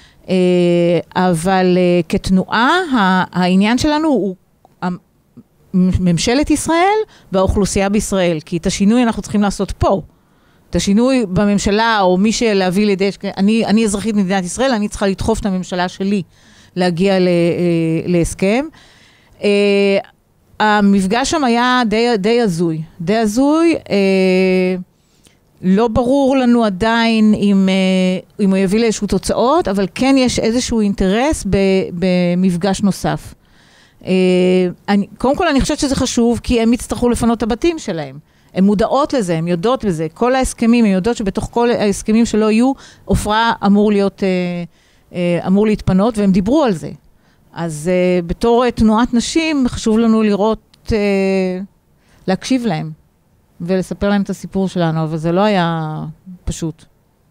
אבל כתנועה, העניין שלנו הוא ממשלת ישראל והאוכלוסייה בישראל, כי את השינוי אנחנו צריכים לעשות פה. את השינוי בממשלה, או מי שלהביא לידי... אני, אני אזרחית מדינת ישראל, אני צריכה לדחוף את הממשלה שלי להגיע ל, להסכם. Uh, המפגש שם היה די, די הזוי, די הזוי, uh, לא ברור לנו עדיין אם, אם הוא יביא לאיזשהו תוצאות, אבל כן יש איזשהו אינטרס במפגש נוסף. אני, קודם כל אני חושבת שזה חשוב, כי הם יצטרכו לפנות את הבתים שלהם. הן מודעות לזה, הן יודעות לזה. כל ההסכמים, הן יודעות שבתוך כל ההסכמים שלא יהיו, עופרה אמור להיות, אמור להתפנות, והם דיברו על זה. אז בתור תנועת נשים, חשוב לנו לראות, להקשיב להם. ולספר להם את הסיפור שלנו, אבל זה לא היה פשוט.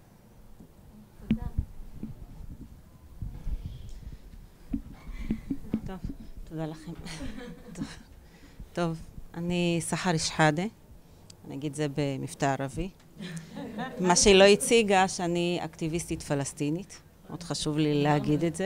טוב, תודה לכם. טוב, טוב, אני סחר שחאדה, אני אגיד זה במבטא ערבי. מה שהיא לא הציגה, שאני אקטיביסטית פלסטינית, מאוד חשוב לי להגיד את זה.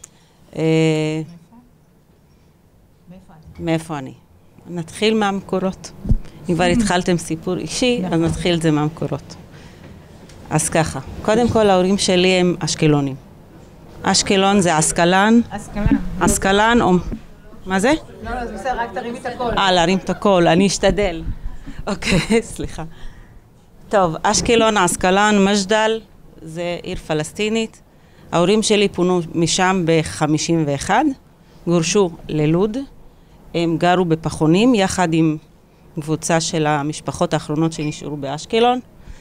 מאיפה אני? נתחיל מהמקורות. אם כבר התחלתם סיפור אישי, אז נתחיל את זה מהמקורות. אז ככה, קודם כל ההורים שלי הם אשקלונים. אשקלון זה אסקלן. אסקלן. אסקלן או... מה זה? לא, לא, זה בסדר, רק תרים את הכל. אה, להרים את הכל, אני אשתדל. אוקיי, סליחה. טוב, אשקלון, אסקלן, מג'דל, זה עיר פלסטינית. ההורים שלי פונו משם ב-חמישים ואחת, גורשו ללוד. הם גרו בפחונים יחד עם קבוצה של המשפחות האחרונות שנשארו באשקלון.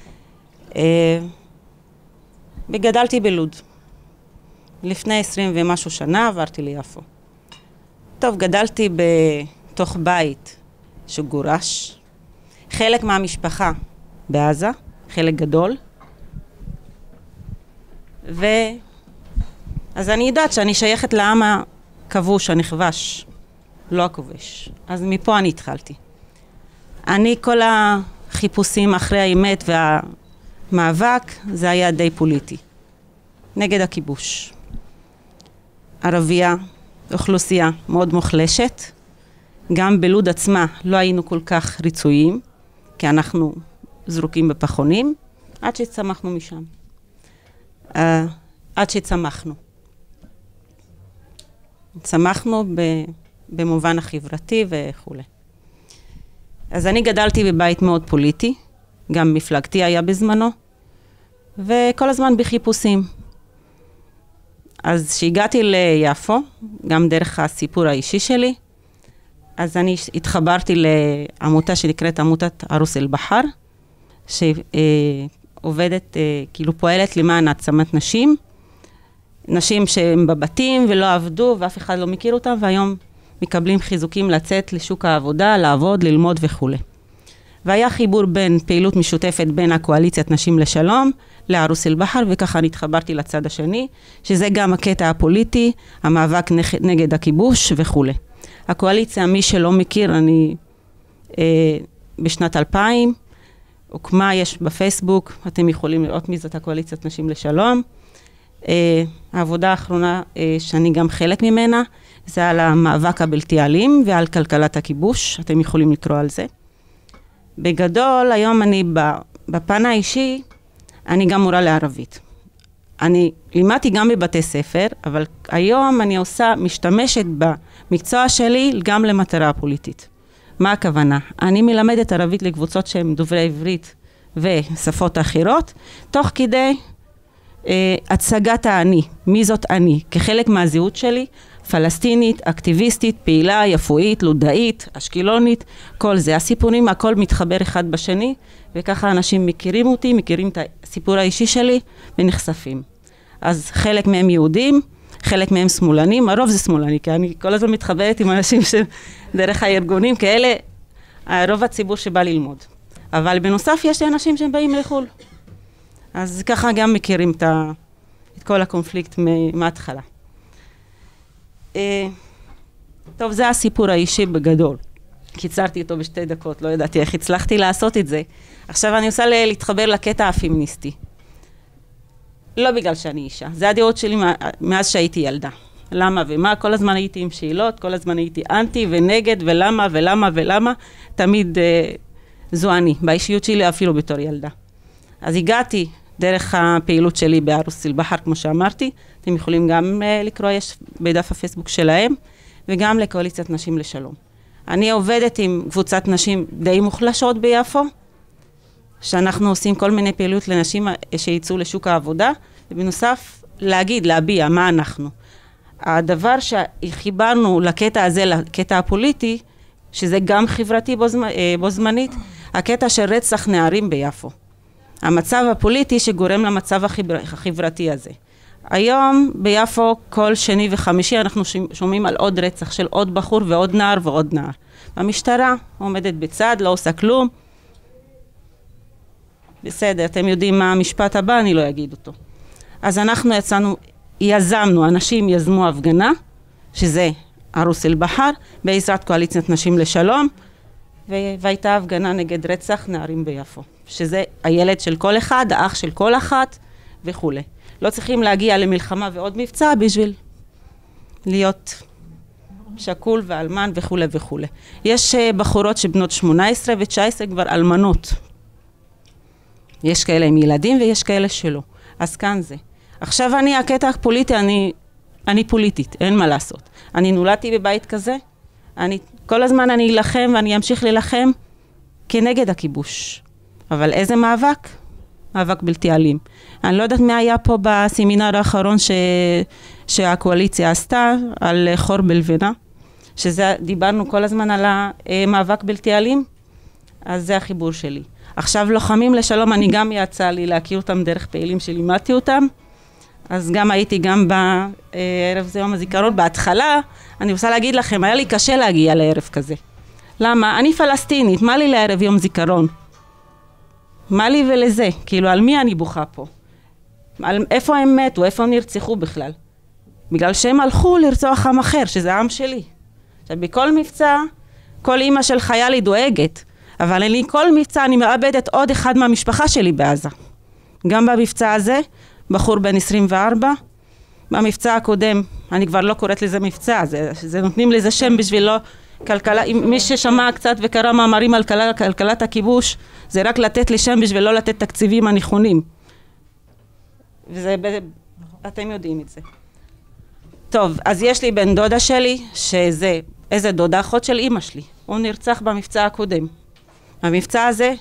וגדלתי בלוד. לפני עשרים ומשהו שנה עברתי ליפו. טוב, גדלתי בתוך בית שגורש. חלק מהמשפחה בעזה, חלק גדול. ו... אז אני יודעת שאני שייכת לעם הכבוש, הנכבש, לא הכובש. אז מפה אני התחלתי. אני, כל החיפושים אחרי האמת והמאבק, זה היה די פוליטי. נגד הכיבוש. ערבייה, אוכלוסייה מאוד מוחלשת. גם בלוד עצמה לא היינו כל כך ריצויים, כי אנחנו זרוקים בפחונים, עד שצמחנו משם. Uh, עד שצמחנו. צמחנו ב, במובן החברתי וכו'. אז אני גדלתי בבית מאוד פוליטי, גם מפלגתי היה בזמנו, וכל הזמן בחיפושים. אז שהגעתי ליפו, גם דרך הסיפור האישי שלי, אז אני התחברתי לעמותה שנקראת עמותת ערוס אל בחר, שעובדת, כאילו פועלת למען העצמת נשים, נשים שהם בבתים ולא עבדו ואף אחד לא מכיר אותם, והיום מקבלים חיזוקים לצאת לשוק העבודה, לעבוד, ללמוד וכו'. והיה חיבור בין פעילות משותפת בין הקואליציית נשים לשלום לערוס אל בחר, וככה אני התחברתי לצד השני, שזה גם הקטע הפוליטי, המאבק נגד הכיבוש וכו'. הקואליציה, מי שלא מכיר, אני אה, בשנת אלפיים, הוקמה, יש בפייסבוק, אתם יכולים לראות מי זאת הקואליציית נשים לשלום. אה, העבודה האחרונה אה, שאני גם חלק ממנה, זה על המאבק הבלתי אלים ועל כלכלת הכיבוש, אתם יכולים לקרוא על זה. בגדול, היום אני בפן האישי, אני גם מורה לערבית. אני לימדתי גם בבתי ספר, אבל היום אני עושה, משתמשת במקצוע שלי גם למטרה פוליטית. מה הכוונה? אני מלמדת ערבית לקבוצות שהן דוברי עברית ושפות אחרות, תוך כדי אה, הצגת האני, מי זאת אני, כחלק מהזהות שלי, פלסטינית, אקטיביסטית, פעילה, יפואית, לודאית, אשקלונית, כל זה. הסיפורים, הכל מתחבר אחד בשני, וככה אנשים מכירים אותי, מכירים את הסיפור האישי שלי, ונחשפים. אז חלק מהם יהודים, חלק מהם שמאלנים, הרוב זה שמאלני, כי אני כל הזמן מתחברת עם אנשים שדרך הארגונים כאלה, רוב הציבור שבא ללמוד. אבל בנוסף יש אנשים שהם באים לחול. אז ככה גם מכירים את, ה, את כל הקונפליקט מההתחלה. טוב, זה הסיפור האישי בגדול. קיצרתי אותו בשתי דקות, לא ידעתי איך הצלחתי לעשות את זה. עכשיו אני עושה להתחבר לקטע הפמיניסטי. לא בגלל שאני אישה, זה הדעות שלי מאז שהייתי ילדה. למה ומה? כל הזמן הייתי עם שאלות, כל הזמן הייתי אנטי ונגד ולמה ולמה ולמה. תמיד אה, זו אני, באישיות שלי אפילו בתור ילדה. אז הגעתי דרך הפעילות שלי בערוס אל בחר, כמו שאמרתי. אתם יכולים גם אה, לקרוא, יש בדף הפייסבוק שלהם, וגם לקואליציית נשים לשלום. אני עובדת עם קבוצת נשים די מוחלשות ביפו, שאנחנו עושים כל מיני פעילות לנשים שיצאו לשוק העבודה, ובנוסף להגיד, להביע מה אנחנו. הדבר שחיברנו לקטע הזה, לקטע הפוליטי, שזה גם חברתי בו זמנית, הקטע של רצח נערים ביפו. המצב הפוליטי שגורם למצב החברתי הזה. היום ביפו כל שני וחמישי אנחנו שומעים על עוד רצח של עוד בחור ועוד נער ועוד נער. המשטרה עומדת בצד, לא עושה כלום. בסדר, אתם יודעים מה המשפט הבא, אני לא אגיד אותו. אז אנחנו יצאנו, יזמנו, אנשים יזמו הפגנה, שזה ערוס אל בחר, בעזרת קואליציית נשים לשלום, והייתה הפגנה נגד רצח נערים ביפו, שזה הילד של כל אחד, האח של כל אחת וכו'. לא צריכים להגיע למלחמה ועוד מבצע בשביל להיות שקול ואלמן וכו' וכו'. יש בחורות שבנות שמונה עשרה ו-תשע עשרה כבר אלמנות. יש כאלה עם ילדים ויש כאלה שלא. אז כאן זה. עכשיו אני, הקטע הפוליטי, אני, אני פוליטית, אין מה לעשות. אני נולדתי בבית כזה, אני, כל הזמן אני אלחם ואני אמשיך ללחם כנגד הכיבוש. אבל איזה מאבק? מאבק בלתי אלים. אני לא יודעת מה היה פה בסמינר האחרון ש... שהקואליציה עשתה על חור בלבנה, שזה דיברנו כל הזמן על המאבק בלתי אלים, אז זה החיבור שלי. עכשיו לוחמים לשלום, אני גם יצא לי להכיר אותם דרך פעילים שלימדתי אותם, אז גם הייתי גם בערב זה יום הזיכרון. בהתחלה, אני רוצה להגיד לכם, היה לי קשה להגיע לערב כזה. למה? אני פלסטינית, מה לי לערב יום זיכרון? מה לי ולזה? כאילו, על מי אני בוכה פה? על איפה הם מתו? איפה הם נרצחו בכלל? בגלל שהם הלכו לרצוח עם אחר, שזה העם שלי. עכשיו, בכל מבצע, כל אימא של חייל היא דואגת, אבל אני, כל מבצע אני מאבדת עוד אחד מהמשפחה שלי בעזה. גם במבצע הזה, בחור בן עשרים וארבע, במבצע הקודם, אני כבר לא קוראת לזה מבצע, זה, זה נותנים לזה שם בשביל לא כלכלה, מי ששמע קצת וקרא מאמרים על כלכלה, כלכלת הכיבוש, זה רק לתת לי שם בשביל לא לתת תקציבים הנכונים. וזה, אתם יודעים את זה. טוב, אז יש לי בן דודה שלי, שזה, איזה דודה אחות של אמא שלי. הוא נרצח במבצע הקודם. המבצע הזה,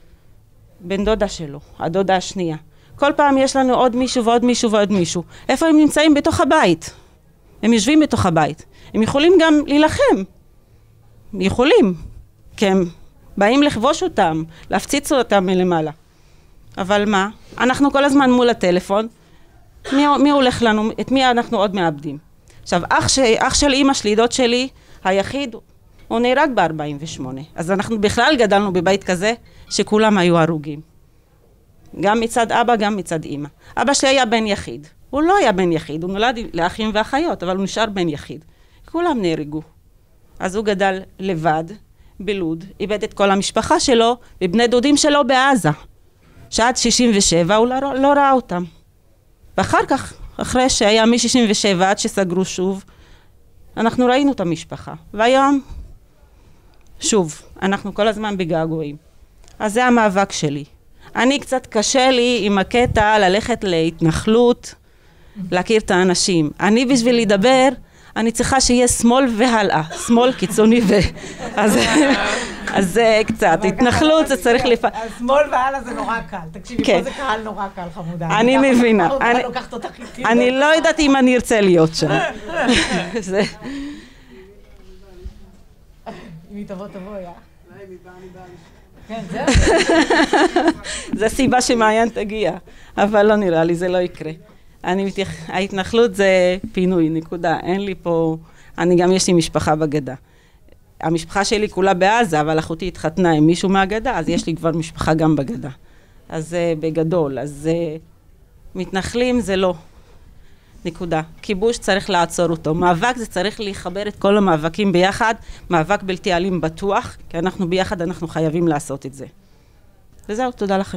בן דודה שלו, הדודה השנייה. כל פעם יש לנו עוד מישהו ועוד מישהו ועוד מישהו. איפה הם נמצאים? בתוך הבית. הם יושבים בתוך הבית. הם יכולים גם להילחם. יכולים. כי הם באים לכבוש אותם, להפציץ אותם מלמעלה. אבל מה? אנחנו כל הזמן מול הטלפון. מי, מי הולך לנו? את מי אנחנו עוד מאבדים? עכשיו, אח, ש, אח של אמא שלי, דוד שלי, היחיד, הוא נהרג ב-ארבעים ושמונה. אז אנחנו בכלל גדלנו בבית כזה, שכולם היו הרוגים. גם מצד אבא, גם מצד אמא. אבא שלי היה בן יחיד. הוא לא היה בן יחיד, הוא נולד לאחים ואחיות, אבל הוא נשאר בן יחיד. כולם נהרגו. אז הוא גדל לבד, בלוד, איבד את כל המשפחה שלו, ובני דודים שלו בעזה. שעד שישים ושבע הוא לא, לא ראה אותם. ואחר כך, אחרי שהיה מ-שישים ושבע עד שסגרו שוב, אנחנו ראינו את המשפחה. והיום, שוב, אנחנו כל הזמן בגעגועים. אז זה המאבק שלי. אני קצת קשה לי עם הקטע ללכת להתנחלות, להכיר את האנשים. אני בשביל לדבר, אני צריכה שיהיה שמאל והלאה, שמאל קיצוני ו... אז, אז זה קצת, התנחלות זה צריך לפ... שמאל והלאה זה נורא קל, תקשיבי, פה זה קהל נורא קל חמודה. אני מבינה, אני לא יודעת אם אני ארצה להיות שם. אם היא תבוא תבוא, יא. כן, זהו. זה סיבה שמעיין תגיע, אבל לא נראה לי, זה לא יקרה. אני מתייח... ההתנחלות זה פינוי, נקודה. אין לי פה... אני גם יש לי משפחה בגדה. המשפחה שלי כולה בעזה, אבל אחותי התחתנה עם מישהו מהגדה, אז יש לי כבר משפחה גם בגדה. אז זה בגדול. אז מתנחלים זה לא. נקודה. כיבוש צריך לעצור אותו. מאבק זה צריך לחבר את כל המאבקים ביחד. מאבק בלתי אלים בטוח, כי אנחנו ביחד, אנחנו חייבים לעשות את זה. וזהו, תודה לכם.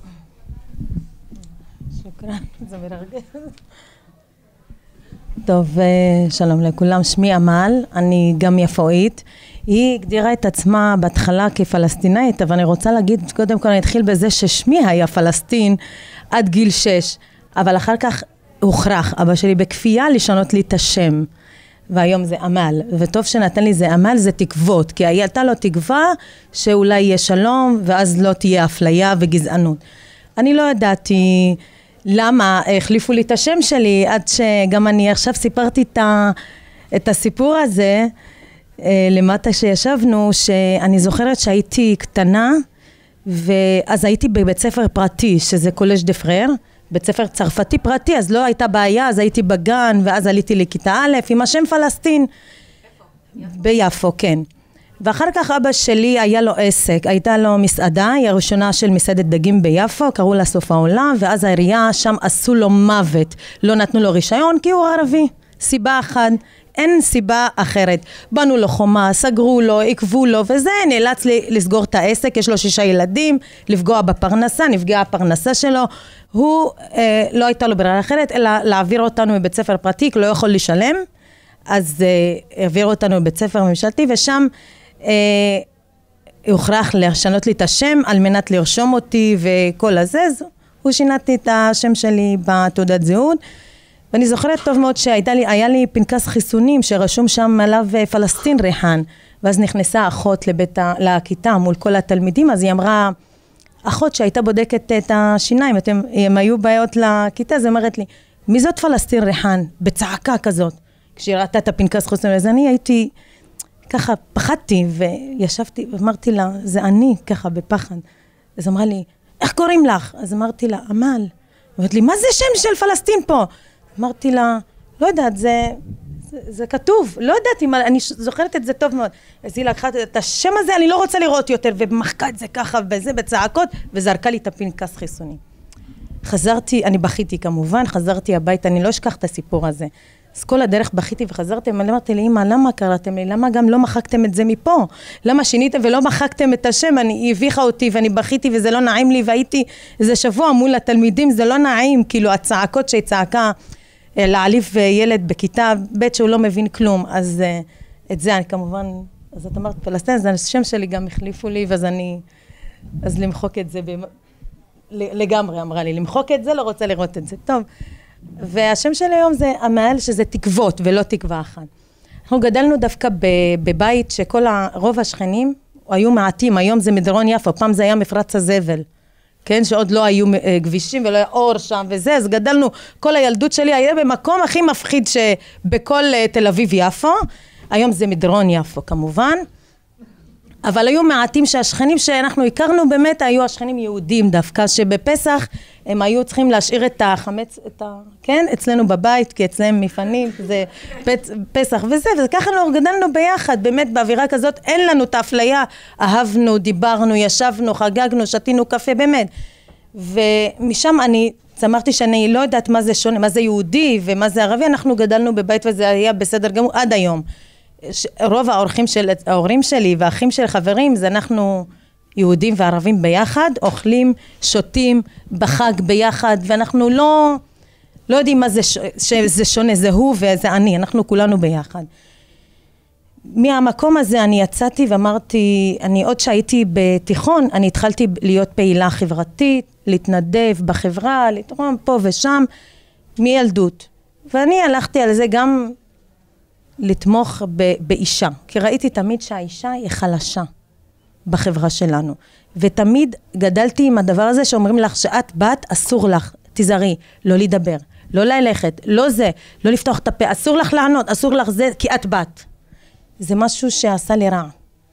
שוקרן, זה מרגש. טוב, שלום לכולם, שמי אמל, אני גם יפואית. היא הגדירה את עצמה בהתחלה כפלסטינאית, אבל אני רוצה להגיד, קודם כל אני אתחיל בזה ששמי היה פלסטין עד גיל שש, אבל אחר כך הוכרח, אבא שלי בכפייה לשנות לי את השם. והיום זה עמל, וטוב שנתן לי זה עמל, זה תקוות, כי הייתה לו תקווה שאולי יהיה שלום, ואז לא תהיה אפליה וגזענות. אני לא ידעתי למה החליפו לי את השם שלי, עד שגם אני עכשיו סיפרתי את, ה, את הסיפור הזה, למטה שישבנו, שאני זוכרת שהייתי קטנה, ואז הייתי בבית ספר פרטי, שזה קולז' דה פרר, בית ספר צרפתי פרטי, אז לא הייתה בעיה, אז הייתי בגן, ואז עליתי לכיתה א', עם השם פלסטין. איפה? ביפו, כן. ואחר כך אבא שלי היה לו עסק, הייתה לו מסעדה, היא הראשונה של מסעדת דגים ביפו, קראו לה סוף העולם, ואז העירייה שם עשו לו מוות, לא נתנו לו רישיון, כי הוא ערבי. סיבה אחת, אין סיבה אחרת. בנו לו חומה, סגרו לו, עקבו לו, וזה נאלץ לסגור את העסק, יש לו שישה ילדים, לפגוע בפרנסה, נפגעה הפרנסה שלו, הוא, אה, לא הייתה לו ברירה אחרת, אלא להעביר אותנו מבית ספר פרטי, כי לא יכול לשלם, אז אה, העביר אותנו מבית ספר ממשלתי, ושם אה, הוכרח לשנות לי את השם, על מנת לרשום אותי וכל הזה, הוא שינתי את השם שלי בתעודת זהות, ואני זוכרת טוב מאוד שהייתה לי, היה לי פנקס חיסונים שרשום שם עליו פלסטין ריחן, ואז נכנסה אחות לבית, לכיתה מול כל התלמידים, אז היא אמרה, אחות שהייתה בודקת את השיניים, אתם, הם היו בעיות לכיתה, אז אמרת לי, מי זאת פלסטין ריחן? בצעקה כזאת. כשהיא ראתה את הפנקס חיסונים, אז אני הייתי, ככה פחדתי, וישבתי, ואמרתי לה, זה אני, ככה בפחד. אז אמרה לי, איך קוראים לך? אז אמרתי לה, עמל. אמרת לי, מה זה שם של פלסטין פה? אמרתי לה, לא יודעת, זה, זה, זה כתוב, לא יודעת אם, אני זוכרת את זה טוב מאוד. אז היא לקחה את השם הזה, אני לא רוצה לראות יותר, ומחקה את זה ככה, וזה בצעקות, וזרקה לי את הפנקס חיסוני. חזרתי, אני בכיתי כמובן, חזרתי הביתה, אני לא אשכח את הסיפור הזה. אז כל הדרך בכיתי וחזרתי, אמרתי לי, אמא, למה קראתם לי? למה גם לא מחקתם את זה מפה? למה שיניתם ולא מחקתם את השם? אני הביכה אותי ואני בכיתי וזה לא נעים לי, והייתי איזה שבוע מול התלמידים, זה לא נעים, כאילו הצעקות שהיא צעקה, להעליף ילד בכיתה ב' שהוא לא מבין כלום, אז את זה אני כמובן, אז את אמרת פלסטין, אז השם שלי גם החליפו לי, ואז אני, אז למחוק את זה, לגמרי אמרה לי, למחוק את זה, לא רוצה לראות את זה, טוב. והשם של היום זה עמל, שזה תקוות ולא תקווה אחת. אנחנו גדלנו דווקא בבית שכל רוב השכנים היו מעטים, היום זה מדרון יפו, פעם זה היה מפרץ הזבל, כן, שעוד לא היו כבישים ולא היה אור שם וזה, אז גדלנו, כל הילדות שלי היה במקום הכי מפחיד שבכל תל אביב יפו, היום זה מדרון יפו כמובן, אבל היו מעטים שהשכנים שאנחנו הכרנו באמת היו השכנים יהודים דווקא, שבפסח הם היו צריכים להשאיר את החמץ, את ה... כן, אצלנו בבית, כי אצלם מפנים, זה פצ... פסח וזה, וככה אנחנו גדלנו ביחד, באמת באווירה כזאת, אין לנו את האפליה, אהבנו, דיברנו, ישבנו, חגגנו, שתינו קפה, באמת. ומשם אני צמחתי שאני לא יודעת מה זה שונה, מה זה יהודי ומה זה ערבי, אנחנו גדלנו בבית וזה היה בסדר גמור עד היום. רוב האורחים של, ההורים שלי והאחים של חברים, זה אנחנו יהודים וערבים ביחד, אוכלים, שותים בחג ביחד, ואנחנו לא, לא יודעים מה זה, שזה שונה, זה הוא וזה אני, אנחנו כולנו ביחד. מהמקום הזה אני יצאתי ואמרתי, אני עוד שהייתי בתיכון, אני התחלתי להיות פעילה חברתית, להתנדב בחברה, לתרום פה ושם, מילדות. ואני הלכתי על זה גם לתמוך ב- באישה, כי ראיתי תמיד שהאישה היא חלשה בחברה שלנו, ותמיד גדלתי עם הדבר הזה שאומרים לך שאת בת, אסור לך, תזרי, לא לדבר, לא ללכת, לא זה, לא לפתוח את הפה, אסור לך לענות, אסור לך זה, כי את בת. זה משהו שעשה לי רע.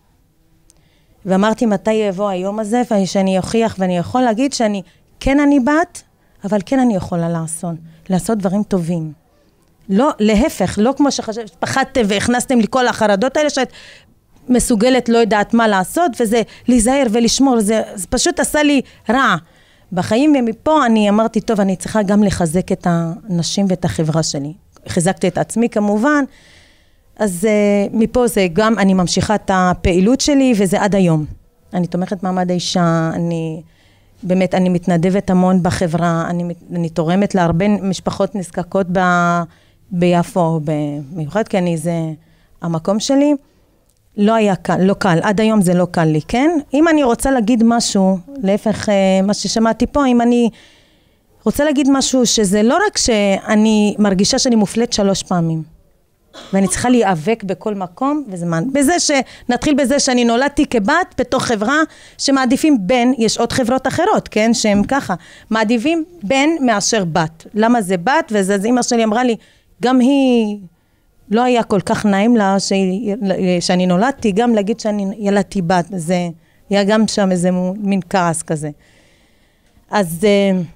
ואמרתי מתי יבוא היום הזה, שאני אוכיח ואני יכול להגיד שאני, כן אני בת, אבל כן אני יכולה לעשות, לעשות דברים טובים. לא, להפך, לא כמו שפחדתם והכנסתם לי כל החרדות האלה, שאת מסוגלת לא יודעת מה לעשות, וזה להיזהר ולשמור, זה, זה פשוט עשה לי רע. בחיים ומפה אני אמרתי, טוב, אני צריכה גם לחזק את האנשים ואת החברה שלי. חיזקתי את עצמי כמובן, אז uh, מפה זה גם, אני ממשיכה את הפעילות שלי, וזה עד היום. אני תומכת מעמד האישה, אני באמת, אני מתנדבת המון בחברה, אני, אני תורמת להרבה משפחות נזקקות ב, ביפו, במיוחד, כי אני, זה המקום שלי. לא היה קל, לא קל, עד היום זה לא קל לי, כן? אם אני רוצה להגיד משהו, להפך מה ששמעתי פה, אם אני רוצה להגיד משהו שזה לא רק שאני מרגישה שאני מופלית שלוש פעמים. ואני צריכה להיאבק בכל מקום וזמן. בזה שנתחיל בזה שאני נולדתי כבת בתוך חברה שמעדיפים בן, יש עוד חברות אחרות, כן, שהם ככה, מעדיפים בן מאשר בת. למה זה בת? וזה, אז אמא שלי אמרה לי, גם היא לא היה כל כך נעים לה ש... שאני נולדתי, גם להגיד שאני ילדתי בת, זה היה גם שם איזה מין כעס כזה. אז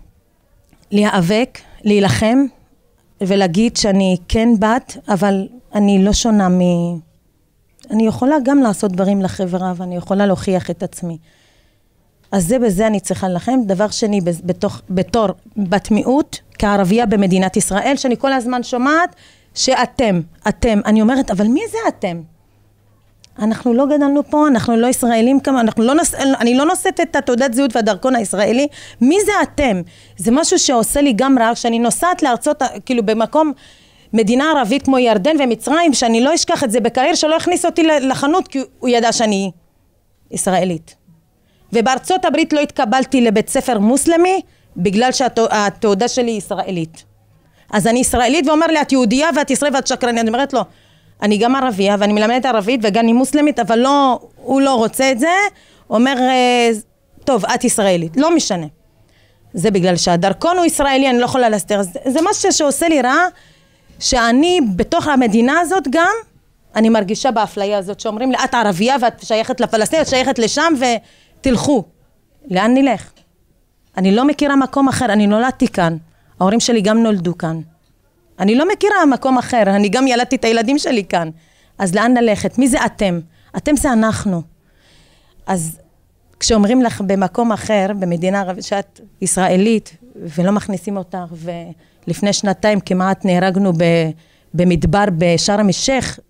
להיאבק, להילחם, ולהגיד שאני כן בת, אבל אני לא שונה מ... אני יכולה גם לעשות דברים לחברה, ואני יכולה להוכיח את עצמי. אז זה בזה אני צריכה לכם. דבר שני, בתוך, בתור בת מיעוט, כערבייה במדינת ישראל, שאני כל הזמן שומעת שאתם, אתם. אני אומרת, אבל מי זה אתם? אנחנו לא גדלנו פה, אנחנו לא ישראלים כמה, אנחנו לא נוס... אני לא נושאת את התעודת זהות והדרכון הישראלי. מי זה אתם? זה משהו שעושה לי גם רע, שאני נוסעת לארצות, כאילו במקום מדינה ערבית כמו ירדן ומצרים, שאני לא אשכח את זה בקהיר, שלא הכניס אותי לחנות, כי הוא ידע שאני ישראלית. ובארצות הברית לא התקבלתי לבית ספר מוסלמי, בגלל שהתעודה שלי ישראלית. אז אני ישראלית, ואומר לי, את יהודייה ואת ישראל ואת שקרנית. אני אומרת לו, אני גם ערבייה, ואני מלמדת ערבית, וגם אני מוסלמית, אבל לא, הוא לא רוצה את זה. הוא אומר, טוב, את ישראלית. לא משנה. זה בגלל שהדרכון הוא ישראלי, אני לא יכולה להסתיר. זה, זה משהו שעושה לי רע, שאני בתוך המדינה הזאת גם, אני מרגישה באפליה הזאת, שאומרים לי, את ערבייה ואת שייכת לפלסטין, את שייכת לשם ותלכו. לאן נלך? אני לא מכירה מקום אחר, אני נולדתי כאן. ההורים שלי גם נולדו כאן. אני לא מכירה מקום אחר, אני גם ילדתי את הילדים שלי כאן. אז לאן נלכת? מי זה אתם? אתם זה אנחנו. אז כשאומרים לך במקום אחר, במדינה ערבית, שאת ישראלית, ולא מכניסים אותך, ולפני שנתיים כמעט נהרגנו במדבר בשארם א-שייח,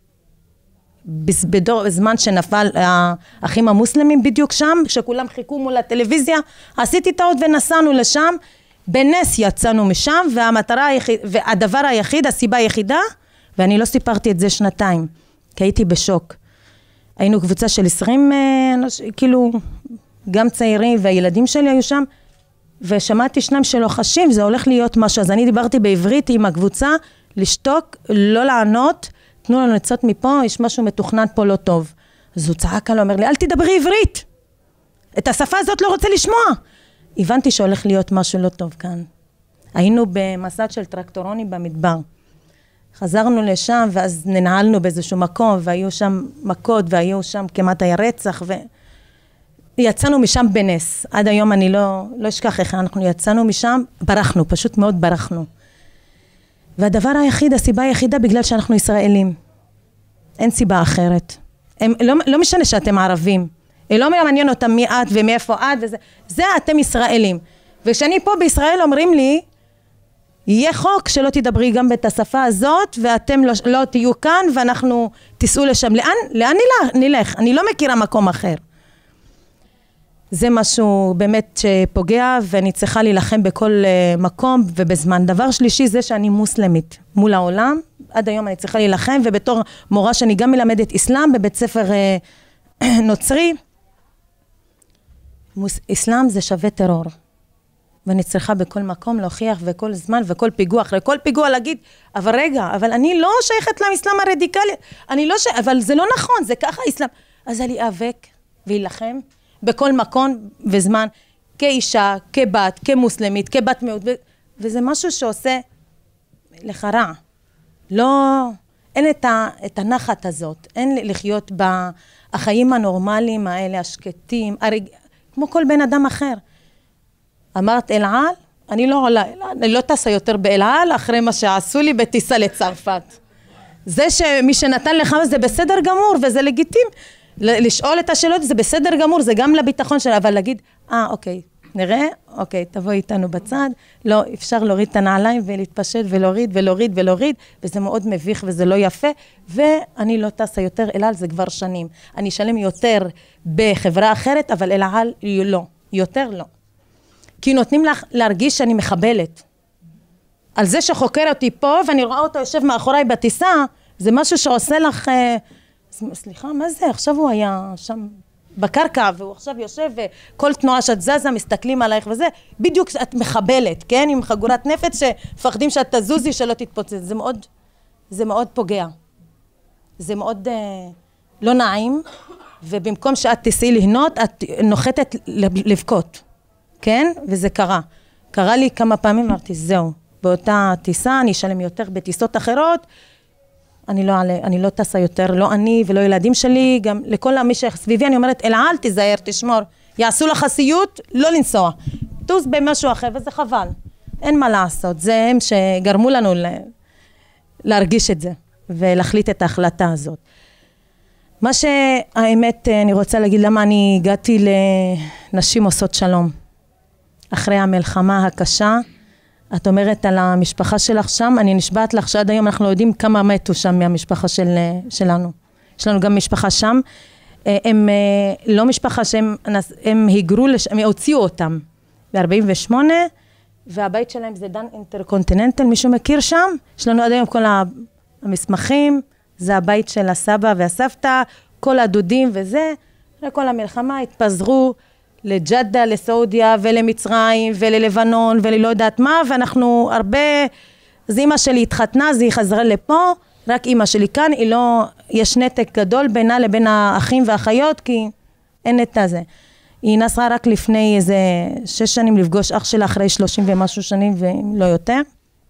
בזמן שנפל האחים המוסלמים בדיוק שם, כשכולם חיכו מול הטלוויזיה, עשיתי טעות ונסענו לשם, בנס יצאנו משם, והמטרה היחיד, והדבר היחיד, הסיבה היחידה, ואני לא סיפרתי את זה שנתיים, כי הייתי בשוק. היינו קבוצה של עשרים, כאילו, גם צעירים, והילדים שלי היו שם, ושמעתי שניים שלוחשים, זה הולך להיות משהו. אז אני דיברתי בעברית עם הקבוצה, לשתוק, לא לענות, תנו לנו לצאת מפה, יש משהו מתוכנן פה לא טוב. אז הוא צעק עליו, אומר לי, אל תדברי עברית. את השפה הזאת לא רוצה לשמוע. הבנתי שהולך להיות משהו לא טוב כאן. היינו במסע של טרקטורונים במדבר. חזרנו לשם, ואז ננעלנו באיזשהו מקום, והיו שם מכות, והיו שם כמעט היה רצח, ויצאנו משם בנס. עד היום אני לא, לא אשכח איך אנחנו יצאנו משם, ברחנו, פשוט מאוד ברחנו. והדבר היחיד, הסיבה היחידה, בגלל שאנחנו ישראלים. אין סיבה אחרת. הם, לא, לא משנה שאתם ערבים. לא מעניין אותם מי את ומאיפה את, וזה, זה אתם ישראלים. וכשאני פה בישראל אומרים לי, יהיה חוק שלא תדברי גם את השפה הזאת, ואתם לא, לא תהיו כאן, ואנחנו תיסעו לשם. לאן, לאן נלך? נלך? אני לא מכירה מקום אחר. זה משהו באמת שפוגע, ואני צריכה להילחם בכל מקום ובזמן. דבר שלישי זה שאני מוסלמית מול העולם. עד היום אני צריכה להילחם, ובתור מורה שאני גם מלמדת אסלאם בבית ספר נוצרי, אסלאם זה שווה טרור. ואני צריכה בכל מקום להוכיח, וכל זמן, וכל פיגוע, אחרי כל פיגוע להגיד, אבל רגע, אבל אני לא שייכת לאסלאם הרדיקלי, אני לא שייכת, אבל זה לא נכון, זה ככה אסלאם. אז אני אאבק וילחם בכל מקום וזמן, כאישה, כבת, כמוסלמית, כבת מיעוט, ו- וזה משהו שעושה לך רע. לא, אין את, ה- את הנחת הזאת, אין לחיות בחיים הנורמליים האלה, השקטים, הרג... כמו כל בן אדם אחר. אמרת אל על, אני לא עולה, אני לא טסה יותר באל על, אחרי מה שעשו לי בטיסה לצרפת. זה שמי שנתן לך זה בסדר גמור, וזה לגיטימי. לשאול את השאלות זה בסדר גמור, זה גם לביטחון שלה, אבל להגיד, אה, אוקיי, נראה, אוקיי, תבוא איתנו בצד, לא, אפשר להוריד את הנעליים ולהתפשט ולהוריד ולהוריד ולהוריד, וזה מאוד מביך וזה לא יפה, ואני לא טסה יותר אל על, זה כבר שנים. אני אשלם יותר בחברה אחרת, אבל אל על לא, יותר לא. כי נותנים לך להרגיש שאני מחבלת. על זה שחוקר אותי פה, ואני רואה אותו יושב מאחוריי בטיסה, זה משהו שעושה לך, סליחה, מה זה? עכשיו הוא היה שם בקרקע, והוא עכשיו יושב, וכל תנועה שאת זזה, מסתכלים עלייך וזה, בדיוק את מחבלת, כן? עם חגורת נפץ, שפחדים שאת תזוזי, שלא תתפוצץ. זה מאוד, זה מאוד פוגע. זה מאוד uh, לא נעים, ובמקום שאת תסעי להנות, את נוחתת לבכות, כן? וזה קרה. קרה לי כמה פעמים, אמרתי, זהו, באותה טיסה, אני אשלם יותר בטיסות אחרות, אני לא, אני לא טסה יותר, לא אני ולא ילדים שלי, גם לכל מי שסביבי, אני אומרת, אל על תזהר, תשמור, יעשו לך סיוט, לא לנסוע, טוס במשהו אחר, וזה חבל, אין מה לעשות, זה הם שגרמו לנו להרגיש את זה, ולהחליט את ההחלטה הזאת. מה שהאמת, אני רוצה להגיד, למה אני הגעתי לנשים עושות שלום, אחרי המלחמה הקשה, את אומרת על המשפחה שלך שם, אני נשבעת לך שעד היום אנחנו לא יודעים כמה מתו שם מהמשפחה של, שלנו. יש לנו גם משפחה שם, הם לא משפחה שהם הם היגרו, הם הוציאו אותם ב-ארבעים ושמונה, והבית שלהם זה דן אינטרקונטיננטל, מישהו מכיר שם? יש לנו עד היום כל המסמכים, זה הבית של הסבא והסבתא, כל הדודים וזה, כל המלחמה התפזרו, לג'דה, לסעודיה ולמצרים וללבנון וללא יודעת מה, ואנחנו הרבה, אז אמא שלי התחתנה, אז היא חזרה לפה, רק אמא שלי כאן, היא לא, יש נתק גדול בינה לבין האחים והאחיות, כי אין את הזה. היא נסעה רק לפני איזה שש שנים לפגוש אח שלה אחרי שלושים ומשהו שנים ולא יותר.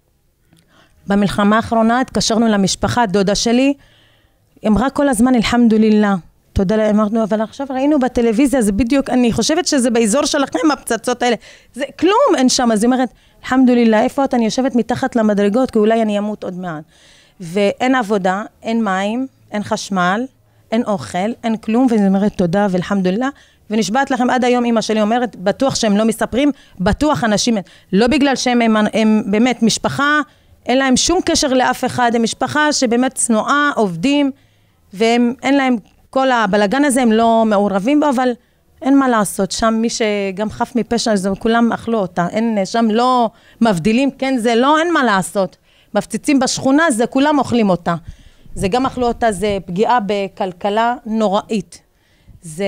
במלחמה האחרונה התקשרנו למשפחה, דודה שלי, אמרה כל הזמן, אלחמדולillah. תודה לה, אמרנו, אבל עכשיו ראינו בטלוויזיה, זה בדיוק, אני חושבת שזה באזור שלכם, הפצצות האלה, זה כלום אין שם, אז היא אומרת, אלחמדולillah, איפה את? אני יושבת מתחת למדרגות, כי אולי אני אמות עוד מעט. ואין עבודה, אין מים, אין חשמל, אין אוכל, אין כלום, ואני אומרת, תודה ואלחמדולillah, ונשבעת לכם עד היום, אמא שלי אומרת, בטוח שהם לא מספרים, בטוח אנשים, לא בגלל שהם הם, הם באמת משפחה, אין להם שום קשר לאף אחד, הם משפחה שבאמת צנועה, עובדים, והם, אין להם כל הבלגן הזה, הם לא מעורבים בו, אבל אין מה לעשות, שם מי שגם חף מפשע, זה כולם אכלו אותה, אין, שם לא מבדילים, כן, זה לא, אין מה לעשות, מפציצים בשכונה, זה כולם אוכלים אותה, זה גם אכלו אותה, זה פגיעה בכלכלה נוראית, זה,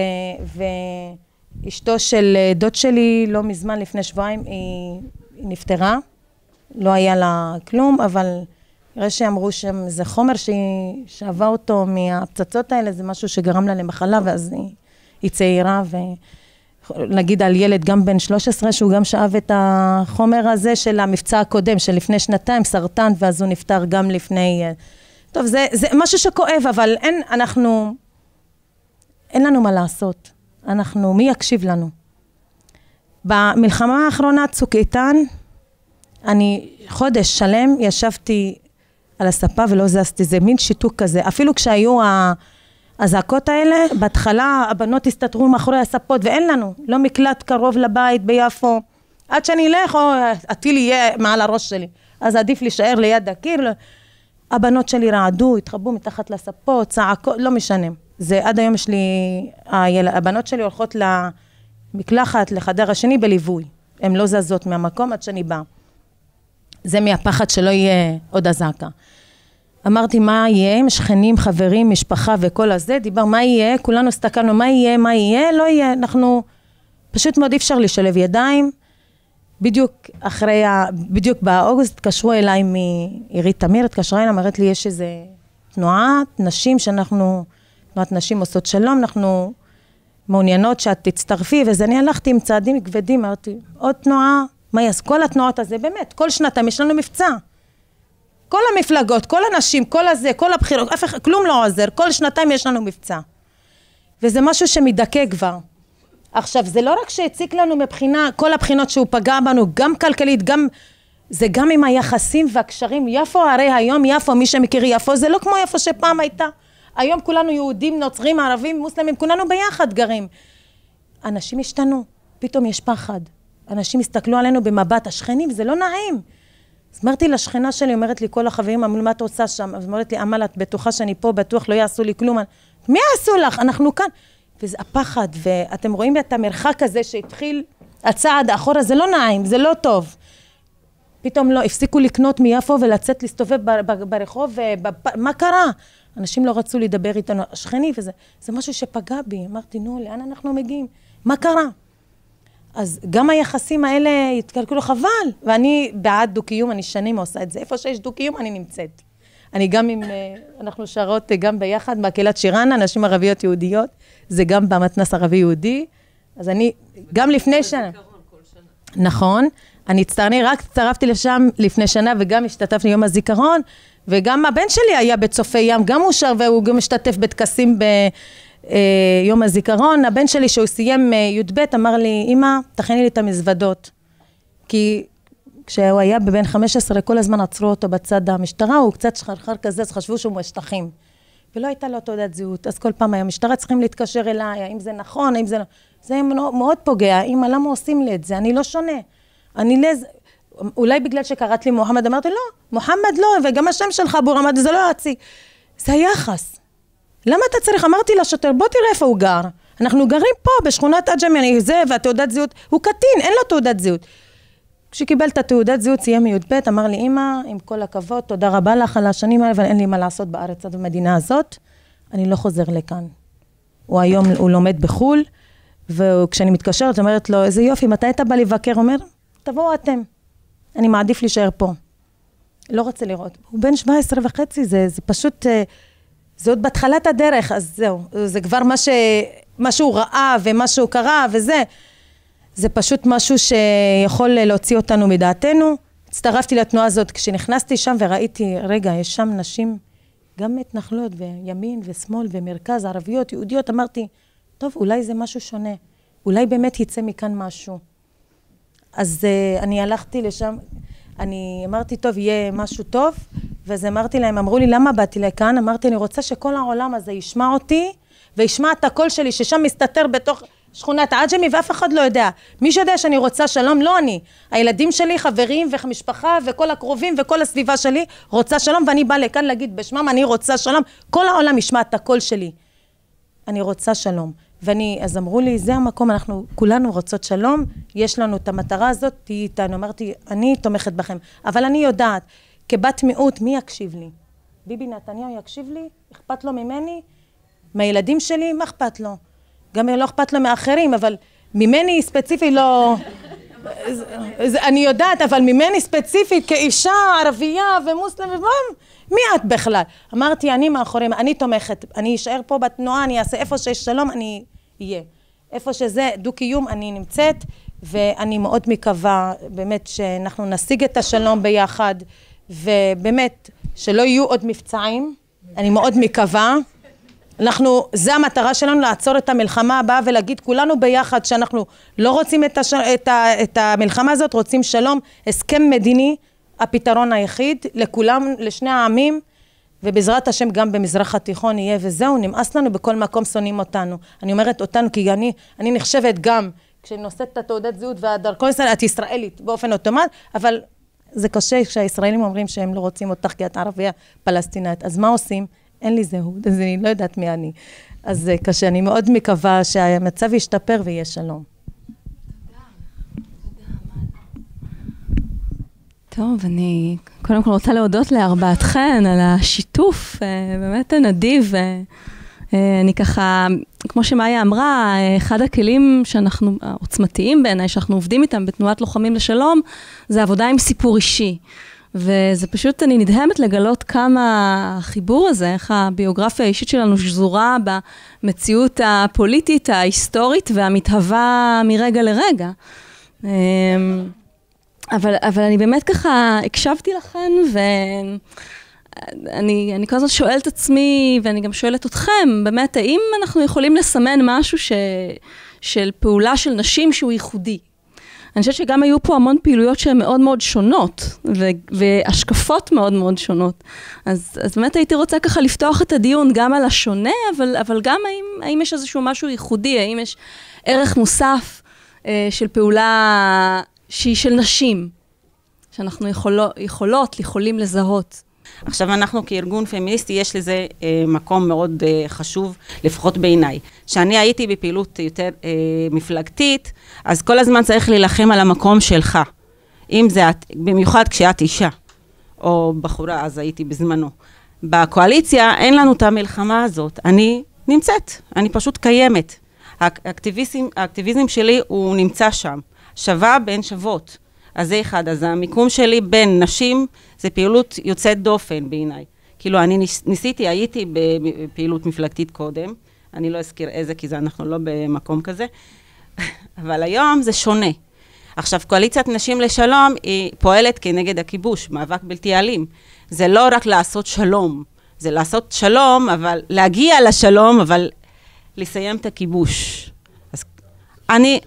ואשתו של דוד שלי, לא מזמן, לפני שבועיים, היא, היא נפטרה, לא היה לה כלום, אבל נראה שאמרו שזה חומר שהיא שאבה אותו מהפצצות האלה, זה משהו שגרם לה למחלה, ואז היא, היא צעירה, ונגיד על ילד גם בן שלוש עשרה, שהוא גם שאב את החומר הזה של המבצע הקודם, של לפני שנתיים, סרטן, ואז הוא נפטר גם לפני, טוב, זה, זה משהו שכואב, אבל אין, אנחנו, אין לנו מה לעשות, אנחנו, מי יקשיב לנו? במלחמה האחרונה, צוק איתן, אני חודש שלם ישבתי על הספה ולא זזתי, זה מין שיתוק כזה, אפילו כשהיו הזעקות האלה, בהתחלה הבנות הסתתרו מאחורי הספות, ואין לנו, לא מקלט קרוב לבית ביפו, עד שאני אלך, או הטיל יהיה מעל הראש שלי, אז עדיף להישאר ליד הקיר, הבנות שלי רעדו, התחבאו מתחת לספות, צעקות, לא משנה, זה עד היום יש לי, הבנות שלי הולכות למקלחת, לחדר השני בליווי, הן לא זזות מהמקום עד שאני באה, זה מהפחד שלא יהיה עוד הזעקה. אמרתי, מה יהיה? עם שכנים, חברים, משפחה וכל הזה, דיבר, מה יהיה? כולנו הסתכלנו, מה יהיה? מה יהיה? לא יהיה. אנחנו, פשוט מאוד אפשר לשלב ידיים. בדיוק אחרי, בדיוק באוגוסט, התקשרו אליי מעירית תמיר, התקשרה אליי, אמרת לי, יש איזה תנועת נשים שאנחנו, תנועת נשים עושות שלום, אנחנו מעוניינות שאת תצטרפי, ואז אני הלכתי עם צעדים כבדים, אמרתי, עוד תנועה, מה יעש? כל התנועות הזה, באמת, כל שנתיים יש לנו מבצע. כל המפלגות, כל הנשים, כל הזה, כל הבחירות, אף אחד, כלום לא עוזר, כל שנתיים יש לנו מבצע. וזה משהו שמדכא כבר. עכשיו, זה לא רק שהציק לנו מבחינה, כל הבחינות שהוא פגע בנו, גם כלכלית, גם, זה גם עם היחסים והקשרים. יפו, הרי היום יפו, מי שמכיר יפו, זה לא כמו יפו שפעם הייתה. היום כולנו יהודים, נוצרים, ערבים, מוסלמים, כולנו ביחד גרים. אנשים השתנו, פתאום יש פחד. אנשים הסתכלו עלינו במבט, השכנים, זה לא נעים. אז אמרתי לשכנה שלי, אומרת לי, כל החברים, אמרו, מה את עושה שם? אז אמרת לי, אמל, את בטוחה שאני פה, בטוח לא יעשו לי כלום. מי יעשו לך? אנחנו כאן. וזה הפחד, ואתם רואים את המרחק הזה שהתחיל הצעד האחורה, זה לא נעים, זה לא טוב. פתאום לא, הפסיקו לקנות מיפו ולצאת להסתובב ברחוב, מה קרה? אנשים לא רצו לדבר איתנו, השכני וזה, זה משהו שפגע בי. אמרתי, נו, לאן אנחנו מגיעים? מה קרה? אז גם היחסים האלה התקלקלו חבל, ואני בעד דו-קיום, אני שנים עושה את זה, איפה שיש דו-קיום אני נמצאת. אני גם עם, אנחנו שרות גם ביחד, מהקהילת שירנה, נשים ערביות יהודיות, זה גם במתנ"ס ערבי יהודי, אז אני, גם לפני שנה. נכון, אני הצטרני, רק הצטרפתי לשם לפני שנה, וגם השתתפתי יום הזיכרון, וגם הבן שלי היה בצופי ים, גם הוא שר, והוא גם השתתף בטקסים ביום הזיכרון. הבן שלי, שהוא סיים י"ב, אמר לי, אמא, תכיני לי את המזוודות. כי כשהוא היה בבין חמש עשרה, כל הזמן עצרו אותו בצד המשטרה, הוא קצת שחרחר כזה, אז חשבו שהוא משטחים. ולא הייתה לו תעודת זהות, אז כל פעם המשטרה צריכים להתקשר אליי, האם זה נכון, האם זה לא... זה מאוד פוגע, אמא, למה עושים לי את זה? אני לא שונה. אני לז... אולי בגלל שקראת לי מוחמד, אמרתי, לא, מוחמד לא, וגם השם שלך אבו רמד, זה לא יצי. זה היחס. למה אתה צריך? אמרתי לשוטר, בוא תראה איפה הוא גר. אנחנו גרים פה, בשכונת עג'מי, זה, והתעודת זהות, הוא קטין, אין לו תעודת זהות. כשקיבל את התעודת זהות, סיים מי"ב, אמר לי, אמא, עם כל הכבוד, תודה רבה לך על השנים האלה, אבל אין לי מה לעשות בארץ עד במדינה הזאת, אני לא חוזר לכאן. הוא היום, הוא לומד בחול, וכשאני מתקשרת, אומרת לו, איזה יופי, מתי אתה בא לבקר? אומר, תבואו אתם. אני מעדיף להישאר פה. לא רוצה לראות. הוא בן שבע עשרה וחצי, זה, זה פשוט, זה עוד בהתחלת הדרך, אז זהו. זה כבר מה, ש, מה שהוא ראה ומה שהוא קרא וזה. זה פשוט משהו שיכול להוציא אותנו מדעתנו. הצטרפתי לתנועה הזאת כשנכנסתי שם וראיתי, רגע, יש שם נשים, גם מתנחלות וימין ושמאל ומרכז, ערביות, יהודיות. אמרתי, טוב, אולי זה משהו שונה. אולי באמת יצא מכאן משהו. אז uh, אני הלכתי לשם, אני אמרתי, טוב, יהיה משהו טוב, ואז אמרתי להם, אמרו לי, למה באתי לכאן? אמרתי, אני רוצה שכל העולם הזה ישמע אותי, וישמע את הקול שלי, ששם מסתתר בתוך שכונת עג'מי, ואף אחד לא יודע. מי שיודע שאני רוצה שלום? לא אני. הילדים שלי, חברים ומשפחה, וכל הקרובים, וכל הסביבה שלי, רוצה שלום, ואני באה לכאן להגיד בשמם, אני רוצה שלום. כל העולם ישמע את הקול שלי. אני רוצה שלום. ואני, אז אמרו לי, זה המקום, אנחנו כולנו רוצות שלום, יש לנו את המטרה הזאת, תהיי איתנו. אמרתי, אני תומכת בכם, אבל אני יודעת, כבת מיעוט, מי יקשיב לי? ביבי נתניהו יקשיב לי? אכפת לו ממני? מהילדים שלי? מה אכפת לו? גם לא אכפת לו מאחרים, אבל ממני ספציפית לא... אני יודעת, אבל ממני ספציפית, כאישה ערבייה ומוסלם, מי את בכלל? אמרתי, אני מאחורים, אני תומכת, אני אשאר פה בתנועה, אני אעשה איפה שיש שלום, אני אהיה. איפה שזה דו-קיום, אני נמצאת, ואני מאוד מקווה, באמת, שאנחנו נשיג את השלום ביחד, ובאמת, שלא יהיו עוד מבצעים, אני מאוד מקווה. אנחנו, זה המטרה שלנו, לעצור את המלחמה הבאה ולהגיד כולנו ביחד שאנחנו לא רוצים את, הש... את, ה... את המלחמה הזאת, רוצים שלום, הסכם מדיני, הפתרון היחיד לכולם, לשני העמים, ובעזרת השם גם במזרח התיכון יהיה, וזהו, נמאס לנו בכל מקום שונאים אותנו. אני אומרת אותנו כי אני, אני נחשבת גם, כשאני נושאת את התעודת זהות והדרכון ישראל, את ישראלית באופן אוטומט, אבל זה קשה כשהישראלים אומרים שהם לא רוצים אותך כי את ערבייה פלסטינאית, אז מה עושים? אין לי זהות, אז אני לא יודעת מי אני. אז זה קשה, אני מאוד מקווה שהמצב ישתפר ויהיה שלום. טוב, אני קודם כל רוצה להודות לארבעתכן על השיתוף, באמת נדיב. אני ככה, כמו שמאיה אמרה, אחד הכלים שאנחנו, עוצמתיים בעיניי, שאנחנו עובדים איתם בתנועת לוחמים לשלום, זה עבודה עם סיפור אישי. וזה פשוט, אני נדהמת לגלות כמה החיבור הזה, איך הביוגרפיה האישית שלנו שזורה במציאות הפוליטית, ההיסטורית והמתהווה מרגע לרגע. אבל, אבל אני באמת ככה הקשבתי לכן, ואני אני כל הזמן שואלת עצמי, ואני גם שואלת אתכם, באמת, האם אנחנו יכולים לסמן משהו ש, של פעולה של נשים שהוא ייחודי? אני חושבת שגם היו פה המון פעילויות שהן מאוד מאוד שונות, ו- והשקפות מאוד מאוד שונות. אז, אז באמת הייתי רוצה ככה לפתוח את הדיון גם על השונה, אבל, אבל גם האם, האם יש איזשהו משהו ייחודי, האם יש ערך מוסף אה, של פעולה שהיא של נשים, שאנחנו יכולות, יכולות, יכולים לזהות. עכשיו אנחנו כארגון פמיניסטי, יש לזה אה, מקום מאוד אה, חשוב, לפחות בעיניי. שאני הייתי בפעילות יותר אה, מפלגתית, אז כל הזמן צריך להילחם על המקום שלך. אם זה את, במיוחד כשאת אישה, או בחורה, אז הייתי בזמנו. בקואליציה אין לנו את המלחמה הזאת. אני נמצאת, אני פשוט קיימת. האקטיביזם, האקטיביזם שלי הוא נמצא שם. שווה בין שוות. אז זה אחד, אז המיקום שלי בין נשים, זה פעילות יוצאת דופן בעיניי. כאילו, אני ניס, ניסיתי, הייתי בפעילות מפלגתית קודם, אני לא אזכיר איזה, כי זה אנחנו לא במקום כזה, אבל היום זה שונה. עכשיו, קואליציית נשים לשלום היא פועלת כנגד הכיבוש, מאבק בלתי אלים. זה לא רק לעשות שלום, זה לעשות שלום, אבל להגיע לשלום, אבל לסיים את הכיבוש. אז אני...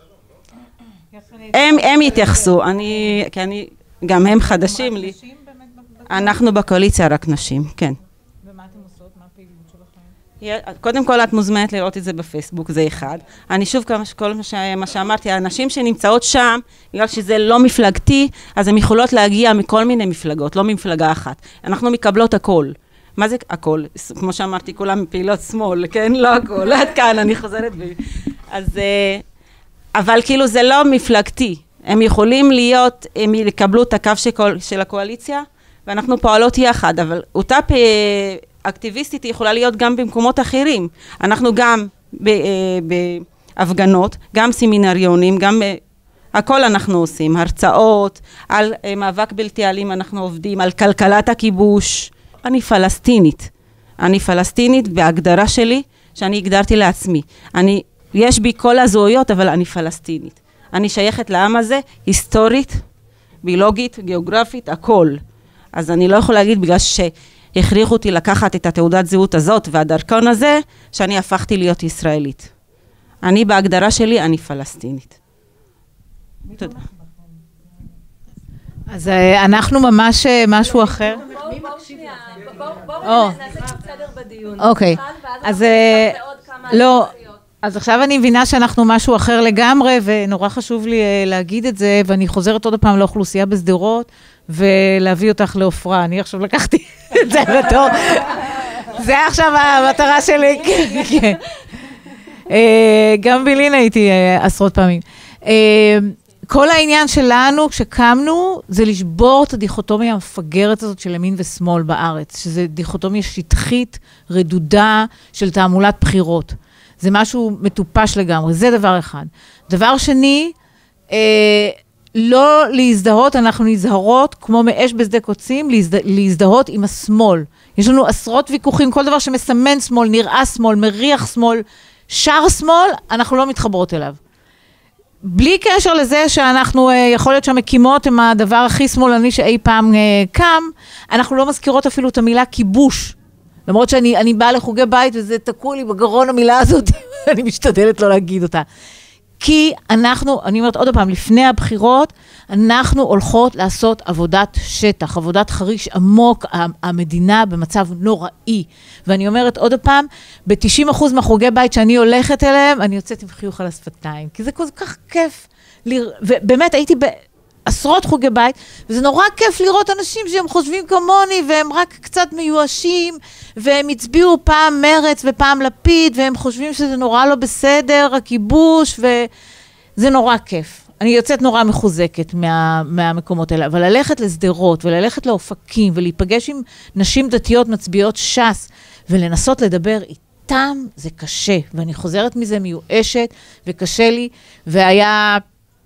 הם, הם יתייחסו, אני, כי אני, גם הם חדשים לי. אנחנו בקואליציה רק נשים, כן. ומה אתם עושות? מה הפעילות שלכם? קודם כל, את מוזמנת לראות את זה בפייסבוק, זה אחד. אני שוב, כל מה שאמרתי, האנשים שנמצאות שם, בגלל שזה לא מפלגתי, אז הן יכולות להגיע מכל מיני מפלגות, לא ממפלגה אחת. אנחנו מקבלות הכל. מה זה הכל? כמו שאמרתי, כולם פעילות שמאל, כן? לא הכל, עד כאן, אני חוזרת ב... אז... אבל כאילו זה לא מפלגתי. הם יכולים להיות, הם יקבלו את הקו של הקואליציה, ואנחנו פועלות יחד, אבל אותה אקטיביסטית יכולה להיות גם במקומות אחרים. אנחנו גם בהפגנות, גם סמינריונים, גם הכל אנחנו עושים, הרצאות, על מאבק בלתי אלים אנחנו עובדים, על כלכלת הכיבוש. אני פלסטינית. אני פלסטינית בהגדרה שלי, שאני הגדרתי לעצמי. אני, יש בי כל הזהויות, אבל אני פלסטינית. אני שייכת לעם הזה, היסטורית, ביולוגית, גיאוגרפית, הכל. אז אני לא יכולה להגיד, בגלל שהכריחו אותי לקחת את התעודת זהות הזאת והדרכון הזה, שאני הפכתי להיות ישראלית. אני בהגדרה שלי, אני פלסטינית. תודה. אז אנחנו ממש משהו אחר. בואו שנייה, בואו נעשה קצת סדר בדיון. אוקיי, אז לא, אז עכשיו אני מבינה שאנחנו משהו אחר לגמרי, ונורא חשוב לי להגיד את זה, ואני חוזרת עוד פעם לאוכלוסייה בסדרות, ולהביא אותך לעופרה. אני עכשיו לקחתי את זה בתור. זה עכשיו המטרה שלי. גם בילין הייתי עשרות פעמים. כל העניין שלנו, כשקמנו, זה לשבור את הדיכוטומיה המפגרת הזאת של ימין ושמאל בארץ, שזה דיכוטומיה שטחית, רדודה של תעמולת בחירות. זה משהו מטופש לגמרי, זה דבר אחד. דבר שני, אה, לא להזדהות, אנחנו נזהרות, כמו מאש בשדה קוצים, להזדה, להזדהות עם השמאל. יש לנו עשרות ויכוחים, כל דבר שמסמן שמאל, נראה שמאל, מריח שמאל, שר שמאל, אנחנו לא מתחברות אליו. בלי קשר לזה שאנחנו, יכול להיות שהמקימות הם הדבר הכי שמאלני שאי פעם קם, אנחנו לא מזכירות אפילו את המילה כיבוש. למרות שאני אני באה לחוגי בית וזה תקוע לי בגרון המילה הזאת, אני משתדלת לא להגיד אותה. כי אנחנו, אני אומרת עוד פעם, לפני הבחירות, אנחנו הולכות לעשות עבודת שטח, עבודת חריש עמוק, המדינה במצב נוראי. ואני אומרת עוד פעם, ב-תשעים אחוז מהחוגי בית שאני הולכת אליהם, אני יוצאת עם חיוך על השפתיים, כי זה כל כך כיף. ובאמת הייתי בעשרות חוגי בית, וזה נורא כיף לראות אנשים שהם חושבים כמוני, והם רק קצת מיואשים, והם הצביעו פעם מרץ ופעם לפיד, והם חושבים שזה נורא לא בסדר, הכיבוש, וזה נורא כיף. אני יוצאת נורא מחוזקת מה, מהמקומות האלה, אבל ללכת לסדרות, וללכת לאופקים, ולהיפגש עם נשים דתיות מצביעות ש"ס, ולנסות לדבר איתם, זה קשה. ואני חוזרת מזה מיואשת, וקשה לי, והיה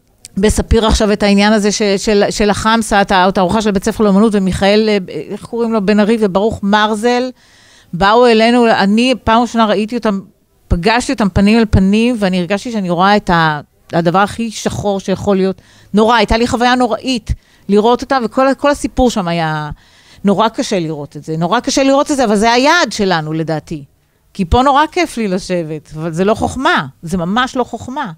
בספיר עכשיו את העניין הזה של, של, של החמסה, את הארוחה של בית ספר לאמנות, ומיכאל, איך קוראים לו, בן ארי וברוך מרזל, באו אלינו, אני פעם ראשונה ראיתי אותם, פגשתי אותם פנים אל פנים, ואני הרגשתי שאני רואה את ה, הדבר הכי שחור שיכול להיות נורא. הייתה לי חוויה נוראית לראות אותם, וכל כל הסיפור שם היה נורא קשה לראות את זה. נורא קשה לראות את זה, אבל זה היעד שלנו לדעתי. כי פה נורא כיף לי לשבת, אבל זה לא חוכמה, זה ממש לא חוכמה.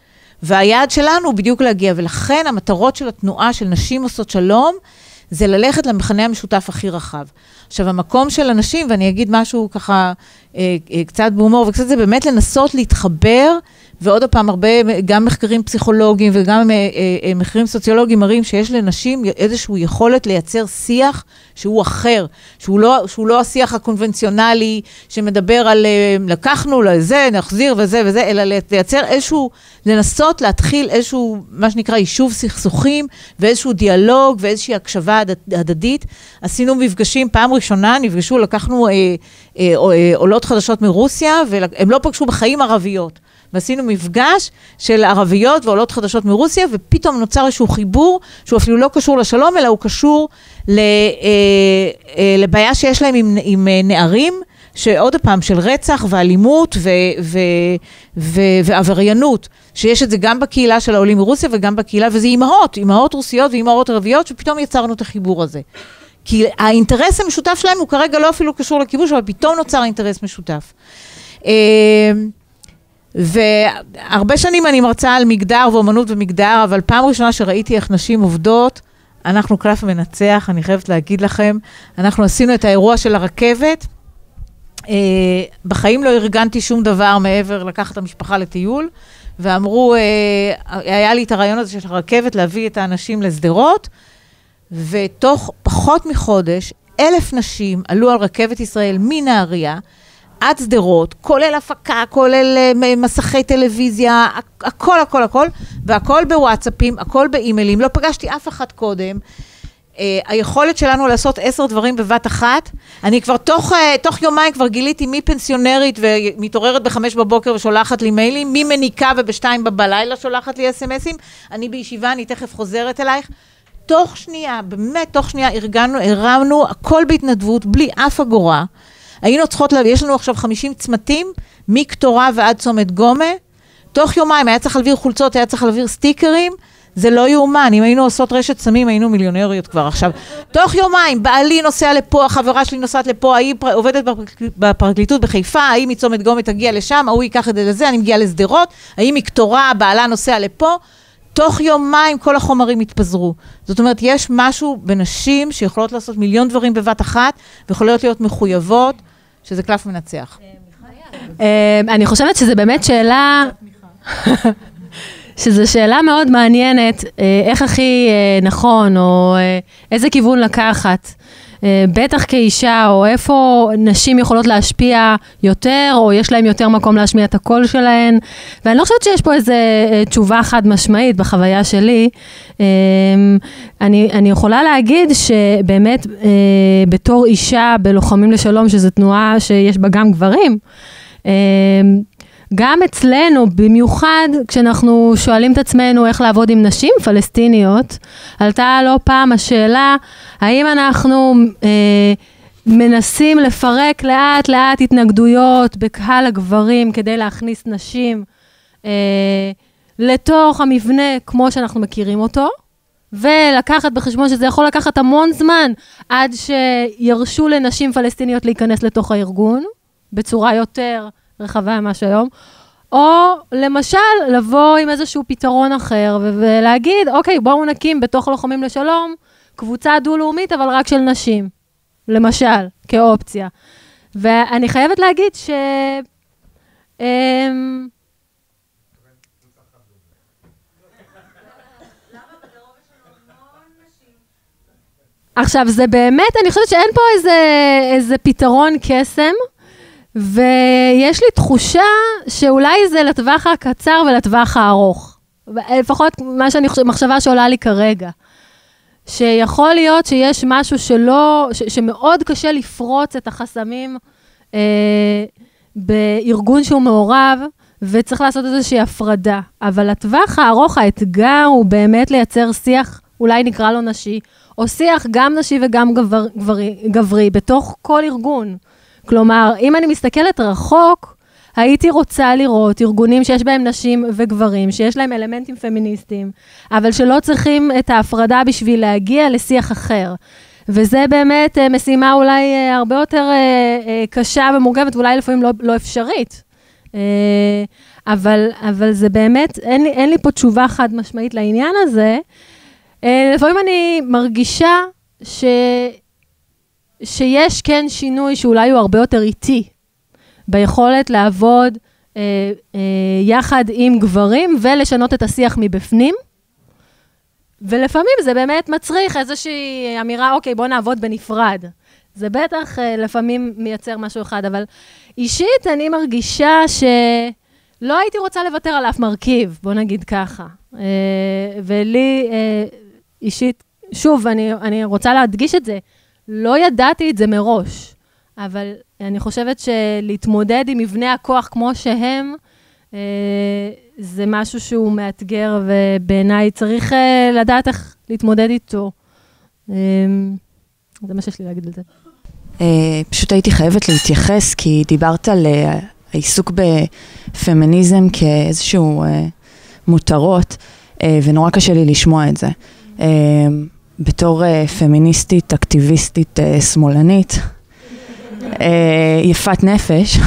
והיעד שלנו הוא בדיוק להגיע, ולכן המטרות של התנועה של נשים עושות שלום, זה ללכת למכנה המשותף הכי רחב. עכשיו, המקום של אנשים, ואני אגיד משהו ככה, אה, אה, קצת בהומור, וקצת זה באמת לנסות להתחבר, ועוד הפעם הרבה, גם מחקרים פסיכולוגיים, וגם אה, אה, מחקרים סוציולוגיים מראים, שיש לנשים איזושהי יכולת לייצר שיח שהוא אחר, שהוא לא, שהוא לא השיח הקונבנציונלי, שמדבר על אה, לקחנו לזה, נחזיר וזה וזה, אלא לייצר איזשהו, לנסות להתחיל איזשהו, מה שנקרא, יישוב סכסוכים, ואיזשהו דיאלוג, ואיזושהי הקשבה הדדית. עשינו מפגשים, פעם ראשונה נפגשו, לקחנו אה, אה, אה, עולות חדשות מרוסיה, והם לא פגשו בחיים ערביות. ועשינו מפגש של ערביות ועולות חדשות מרוסיה, ופתאום נוצר איזשהו חיבור, שהוא אפילו לא קשור לשלום, אלא הוא קשור ל, אה, אה, לבעיה שיש להם עם, עם נערים, שעוד פעם, של רצח ואלימות ו, ו, ו, ועבריינות, שיש את זה גם בקהילה של העולים מרוסיה וגם בקהילה, וזה אימהות, אימהות רוסיות ואימהות ערביות, שפתאום יצרנו את החיבור הזה. כי האינטרס המשותף שלהם הוא כרגע לא אפילו קשור לכיבוש, אבל פתאום נוצר אינטרס משותף. והרבה שנים אני מרצה על מגדר ואומנות ומגדר, אבל פעם ראשונה שראיתי איך נשים עובדות, אנחנו קלף מנצח, אני חייבת להגיד לכם, אנחנו עשינו את האירוע של הרכבת, בחיים לא ארגנתי שום דבר מעבר לקחת את המשפחה לטיול, ואמרו, היה לי את הרעיון הזה של הרכבת להביא את האנשים לסדרות, ותוך פחות מחודש, אלף נשים עלו על רכבת ישראל מנהריה, עד סדרות, כולל הפקה, כולל מסכי טלוויזיה, הכל, הכל, הכל, והכל בוואטסאפים, הכל באימיילים, לא פגשתי אף אחד קודם. Uh, היכולת שלנו לעשות עשר דברים בבת אחת, אני כבר תוך, uh, תוך יומיים כבר גיליתי מי פנסיונרית ומתעוררת בחמש בבוקר ושולחת לי מיילים, מי מניקה ובשתיים בלילה שולחת לי אס-אמסים, אני בישיבה, אני תכף חוזרת אלייך, תוך שנייה, באמת תוך שנייה ארגנו, הרמנו, הכל בהתנדבות, בלי אף אגורה, היינו צריכות להביא, יש לנו עכשיו חמישים צמתים, מקטורה ועד צומת גומה, תוך יומיים היה צריך להעביר חולצות, היה צריך להעביר סטיקרים, זה לא יאומן, אם היינו עושות רשת סמים, היינו מיליונריות כבר עכשיו. תוך יומיים, בעלי נוסע לפה, החברה שלי נוסעת לפה, היא עובדת בפרקליטות בחיפה, היא מצומת גומה תגיע לשם, הוא ייקח את זה לזה, אני מגיעה לסדרות, היא מקטורה, בעלה נוסע לפה, תוך יומיים כל החומרים התפזרו. זאת אומרת, יש משהו בנשים שיכולות לעשות מיליון דברים בבת אחת, ויכולות להיות מחויבות, שזה קלף מנצח. אני חושבת שזה באמת שאלה... שזו שאלה מאוד מעניינת, איך הכי נכון, או איזה כיוון לקחת, בטח כאישה, או איפה נשים יכולות להשפיע יותר, או יש להם יותר מקום להשמיע את הקול שלהן, ואני לא חושבת שיש פה איזו תשובה חד משמעית בחוויה שלי. אני, אני יכולה להגיד שבאמת, בתור אישה בלוחמים לשלום, שזו תנועה שיש בה גם גברים, גם אצלנו, במיוחד כשאנחנו שואלים את עצמנו איך לעבוד עם נשים פלסטיניות, עלתה לא פעם השאלה, האם אנחנו אה, מנסים לפרק לאט לאט התנגדויות בקהל הגברים כדי להכניס נשים אה, לתוך המבנה כמו שאנחנו מכירים אותו, ולקחת בחשבון שזה יכול לקחת המון זמן עד שירשו לנשים פלסטיניות להיכנס לתוך הארגון, בצורה יותר רחבה ממה שהיום, או למשל לבוא עם איזשהו פתרון אחר, ו- ולהגיד, אוקיי, בואו נקים בתוך לוחמים לשלום, קבוצה דו-לאומית, אבל רק של נשים, למשל, כאופציה. ואני חייבת להגיד ש... אמ... עכשיו, זה באמת, אני חושבת שאין פה איזה, איזה פתרון קסם, ויש לי תחושה שאולי זה לטווח הקצר ולטווח הארוך. לפחות מה שאני חושבת, מחשבה שעולה לי כרגע. שיכול להיות שיש משהו שלא, ש, שמאוד קשה לפרוץ את החסמים אה, בארגון שהוא מעורב, וצריך לעשות איזושהי הפרדה. אבל לטווח הארוך, האתגר הוא באמת לייצר שיח, אולי נקרא לו נשי, או שיח גם נשי וגם גבר, גברי, גברי, בתוך כל ארגון. כלומר, אם אני מסתכלת רחוק, הייתי רוצה לראות ארגונים שיש בהם נשים וגברים, שיש להם אלמנטים פמיניסטיים, אבל שלא צריכים את ההפרדה בשביל להגיע לשיח אחר. וזה באמת משימה אולי הרבה יותר קשה ומורכבת, ואולי לפעמים לא, לא אפשרית. אבל, אבל זה באמת, אין לי, אין לי פה תשובה חד משמעית לעניין הזה. לפעמים אני מרגישה ש... שיש כן שינוי שאולי הוא הרבה יותר איטי, ביכולת לעבוד אה, אה, יחד עם גברים, ולשנות את השיח מבפנים, ולפעמים זה באמת מצריך איזושהי אמירה, אוקיי, בוא נעבוד בנפרד. זה בטח אה, לפעמים מייצר משהו אחד, אבל אישית אני מרגישה שלא הייתי רוצה לוותר על אף מרכיב, בוא נגיד ככה. אה, ולי אה, אישית, שוב, אני, אני רוצה להדגיש את זה, לא ידעתי את זה מראש, אבל אני חושבת שלהתמודד עם מבנה הכוח כמו שהם, זה משהו שהוא מאתגר, ובעיניי צריך לדעת איך להתמודד איתו. זה מה שיש לי להגיד על זה. פשוט הייתי חייבת להתייחס, כי דיברת על העיסוק בפמיניזם כאיזשהו מותרות, ונורא קשה לי לשמוע את זה. בתור פמיניסטית, אקטיביסטית, שמאלנית, יפת נפש.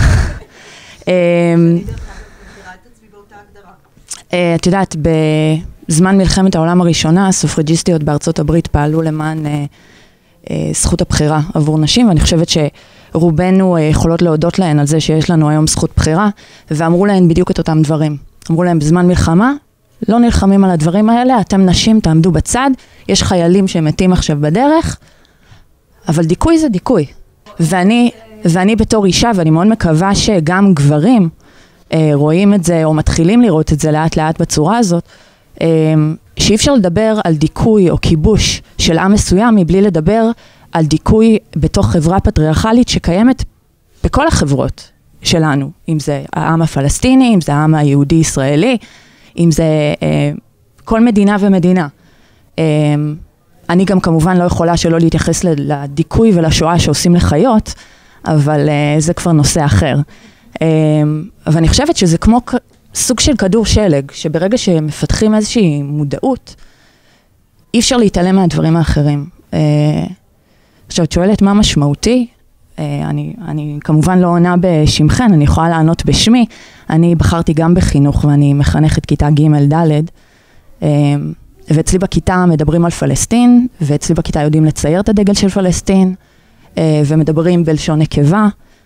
את יודעת, בזמן מלחמת העולם הראשונה, הסופרג'יסטיות בארצות הברית פעלו למען זכות הבחירה עבור נשים, ואני חושבת שרובנו יכולות להודות להן על זה שיש לנו היום זכות בחירה, ואמרו להן בדיוק את אותם דברים. אמרו להן, בזמן מלחמה, לא נלחמים על הדברים האלה, אתם נשים תעמדו בצד, יש חיילים שמתים עכשיו בדרך, אבל דיכוי זה דיכוי. ואני, ואני בתור אישה, ואני מאוד מקווה שגם גברים אה, רואים את זה, או מתחילים לראות את זה לאט לאט בצורה הזאת, אה, שאי אפשר לדבר על דיכוי או כיבוש של עם מסוים, מבלי לדבר על דיכוי בתוך חברה פטריארכלית שקיימת בכל החברות שלנו, אם זה העם הפלסטיני, אם זה העם היהודי-ישראלי, אם זה אה, כל מדינה ומדינה. אה, אני גם כמובן לא יכולה שלא להתייחס לדיכוי ולשואה שעושים לחיות, אבל אה, זה כבר נושא אחר. אה, אבל אני חושבת שזה כמו סוג של כדור שלג, שברגע שמפתחים איזושהי מודעות, אי אפשר להתעלם מהדברים האחרים. אה, עכשיו, את שואלת מה משמעותי? אני, אני כמובן לא עונה בשמכן, אני יכולה לענות בשמי. אני בחרתי גם בחינוך, ואני מחנכת כיתה ג' ד', ואצלי בכיתה מדברים על פלסטין, ואצלי בכיתה יודעים לצייר את הדגל של פלסטין, ומדברים בלשון נקבה,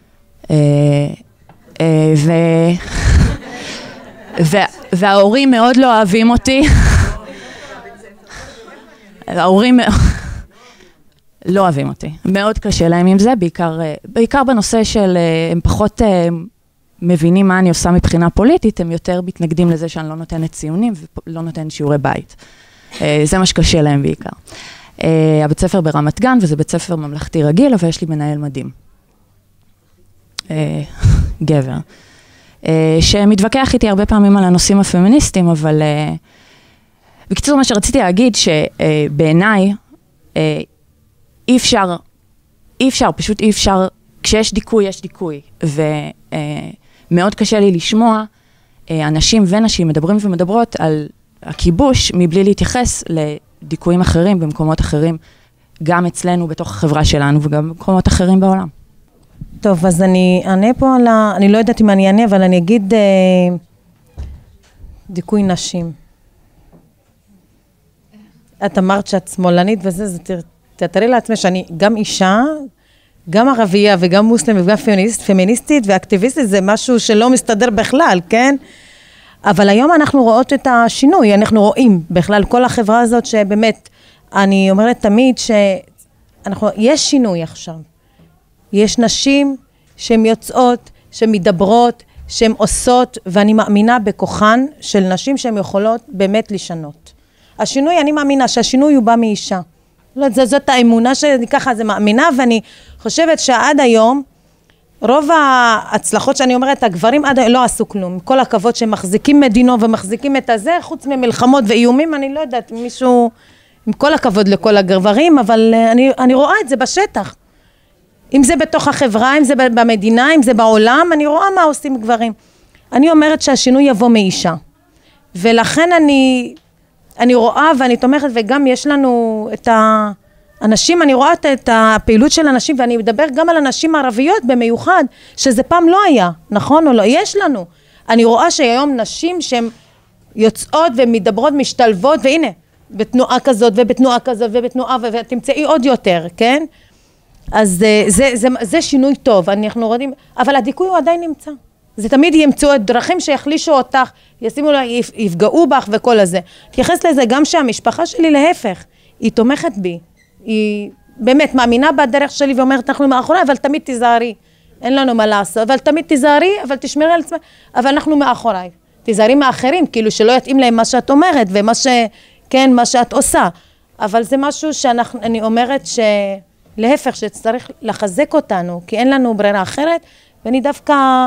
ו... וההורים מאוד לא אוהבים אותי. ההורים מאוד... לא אוהבים אותי. מאוד קשה להם עם זה, בעיקר, בעיקר בנושא של, הם פחות מבינים מה אני עושה מבחינה פוליטית, הם יותר מתנגדים לזה שאני לא נותנת ציונים ולא נותנת שיעורי בית. זה מה שקשה להם בעיקר. הבית ספר ברמת גן, וזה בית ספר ממלכתי רגיל, אבל יש לי מנהל מדהים. גבר. שמתווכח איתי הרבה פעמים על הנושאים הפמיניסטיים, אבל בקיצור מה שרציתי להגיד, שבעיניי, אי אפשר, אי אפשר, פשוט אי אפשר, כשיש דיכוי, יש דיכוי, ומאוד קשה לי לשמוע אנשים ונשים מדברים ומדברות על הכיבוש, מבלי להתייחס לדיכויים אחרים במקומות אחרים, גם אצלנו בתוך החברה שלנו וגם במקומות אחרים בעולם. טוב, אז אני אענה פה על ה... אני לא יודעת אם אני אענה, אבל אני אגיד אה, דיכוי נשים. את אמרת שאת שמאלנית וזה, זה תראה, תתארי לעצמי שאני גם אישה, גם ערבייה וגם מוסלמית וגם פמיניסט, פמיניסטית ואקטיביסטית, זה משהו שלא מסתדר בכלל, כן? אבל היום אנחנו רואות את השינוי, אנחנו רואים בכלל כל החברה הזאת שבאמת, אני אומרת תמיד שיש שינוי עכשיו. יש נשים שהן יוצאות, שהן מדברות, שהן עושות, ואני מאמינה בכוחן של נשים שהן יכולות באמת לשנות. השינוי, אני מאמינה שהשינוי הוא בא מאישה. זאת האמונה שאני ככה זה מאמינה, ואני חושבת שעד היום, רוב ההצלחות שאני אומרת, הגברים עד היום לא עשו כלום. כל הכבוד שמחזיקים מדינו ומחזיקים את הזה, חוץ ממלחמות ואיומים, אני לא יודעת, מישהו, עם כל הכבוד לכל הגברים, אבל אני, אני רואה את זה בשטח. אם זה בתוך החברה, אם זה במדינה, אם זה בעולם, אני רואה מה עושים גברים. אני אומרת שהשינוי יבוא מאישה. ולכן אני... אני רואה ואני תומכת, וגם יש לנו את האנשים, אני רואה את הפעילות של אנשים, ואני מדבר גם על אנשים ערביות במיוחד, שזה פעם לא היה, נכון או לא? יש לנו. אני רואה שהיום נשים שהן יוצאות ומדברות, משתלבות, והנה, בתנועה כזאת ובתנועה כזאת ובתנועה, ותמצאי עוד יותר, כן? אז זה, זה, זה, זה שינוי טוב, אנחנו רואים, אבל הדיכוי הוא עדיין נמצא. זה תמיד ימצאו את דרכים שיחלישו אותך, ישימו לה, יפגעו בך וכל הזה. תייחס לזה גם שהמשפחה שלי להפך, היא תומכת בי, היא באמת מאמינה בדרך שלי ואומרת אנחנו מאחורי, אבל תמיד תיזהרי, אין לנו מה לעשות, אבל תמיד תיזהרי, אבל תשמרי על עצמך, אבל אנחנו מאחורי. תיזהרי מאחרים, כאילו שלא יתאים להם מה שאת אומרת ומה ש... כן, מה שאת עושה. אבל זה משהו שאני אומרת שלהפך, שצריך לחזק אותנו, כי אין לנו ברירה אחרת, ואני דווקא,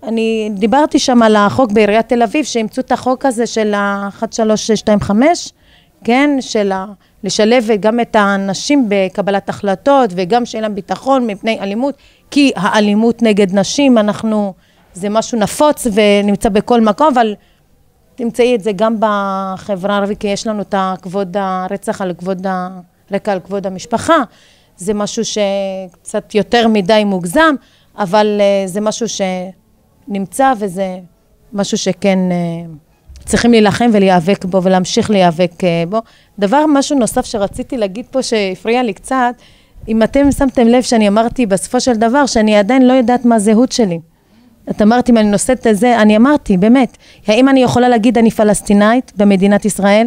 אני דיברתי שם על החוק בעיריית תל אביב, שהמצאו את החוק הזה של ה-אחת שלוש שתיים חמש, כן, של ה... לשלב גם את האנשים בקבלת החלטות, וגם שיהיה להם ביטחון מפני אלימות, כי האלימות נגד נשים, אנחנו, זה משהו נפוץ ונמצא בכל מקום, אבל תמצאי את זה גם בחברה הערבית, כי יש לנו את הכבוד הרצח על כבוד, רקע על כבוד המשפחה, זה משהו שקצת יותר מדי מוגזם, אבל זה משהו שנמצא, וזה משהו שכן צריכים להילחם ולהיאבק בו, ולהמשיך להיאבק בו. דבר, משהו נוסף שרציתי להגיד פה, שהפריע לי קצת, אם אתם שמתם לב שאני אמרתי בסופו של דבר, שאני עדיין לא יודעת מה הזהות שלי. את אמרתי, אם אני נושאת את זה, אני אמרתי, באמת, האם אני יכולה להגיד אני פלסטינאית במדינת ישראל?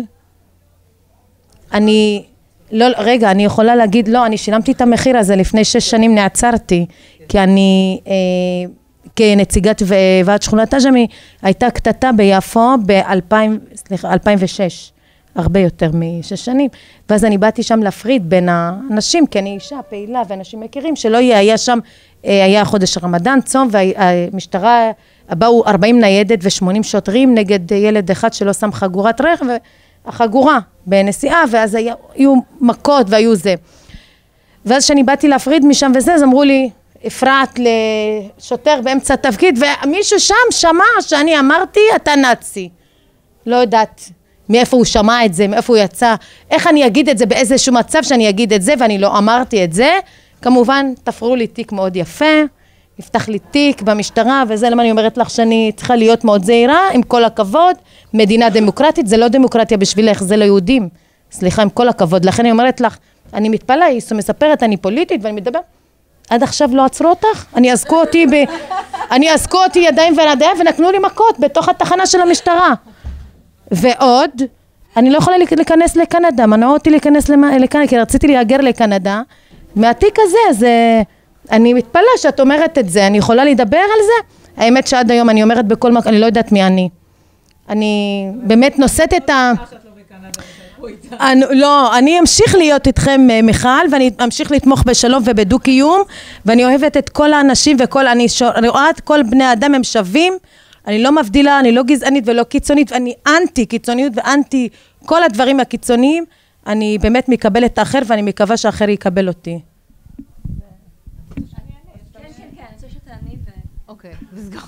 אני, לא, רגע, אני יכולה להגיד, לא, אני שילמתי את המחיר הזה, לפני שש שנים נעצרתי, כי אני, אה, כנציגת ועד שכונת תג'מי, הייתה קטטה ביפו ב-אלפיים, סליחה, אלפיים ושש, הרבה יותר משש שנים, ואז אני באתי שם להפריד בין האנשים, כי אני אישה פעילה, ואנשים מכירים, שלא יהיה, היה שם, היה חודש רמדאן, צום, והמשטרה, באו ארבעים ניידת ו-שמונים שוטרים נגד ילד אחד שלא שם חגורת רכב, והחגורה בנסיעה, ואז היה, היו מכות והיו זה. ואז שאני באתי להפריד משם וזה, אז אמרו לי, הפרעת לשוטר באמצע תפקיד, ומישהו שם שמע שאני אמרתי, אתה נאצי. לא יודעת מאיפה הוא שמע את זה, מאיפה הוא יצא, איך אני אגיד את זה באיזשהו מצב שאני אגיד את זה, ואני לא אמרתי את זה. כמובן, תפרו לי תיק מאוד יפה, יפתח לי תיק במשטרה, וזה למה אני אומרת לך שאני צריכה להיות מאוד זהירה, עם כל הכבוד, מדינה דמוקרטית, זה לא דמוקרטיה בשבילך, זה לא יהודים. סליחה, עם כל הכבוד. לכן אני אומרת לך, אני מתפלא, היא מספרת, אני פוליטית, ואני מדבר, עד עכשיו לא עצרו אותך? אני אזקו אותי, ב... אני אזקו אותי ידיים וידיים, ונתנו לי מכות בתוך התחנה של המשטרה. ועוד, אני לא יכולה להיכנס לקנדה, מנעו אותי להיכנס לקנדה, כי רציתי להגר לקנדה, מהתיק הזה, אז אני מתפלא שאת אומרת את זה, אני יכולה לדבר על זה? האמת שעד היום אני אומרת בכל מקום, אני לא יודעת מי אני. אני באמת נושאת את ה... אני, לא, אני אמשיך להיות איתכם מיכל, ואני אמשיך לתמוך בשלום ובדו קיום, ואני אוהבת את כל האנשים וכל, אני, שור, אני רואה את כל בני האדם הם שווים, אני לא מבדילה, אני לא גזענית ולא קיצונית, ואני אנטי קיצוניות ואנטי כל הדברים הקיצוניים, אני באמת מקבלת את האחר, ואני מקווה שהאחר יקבל אותי. כן, כן, כן, אני רוצה שתעני ו... אוקיי, נסגור.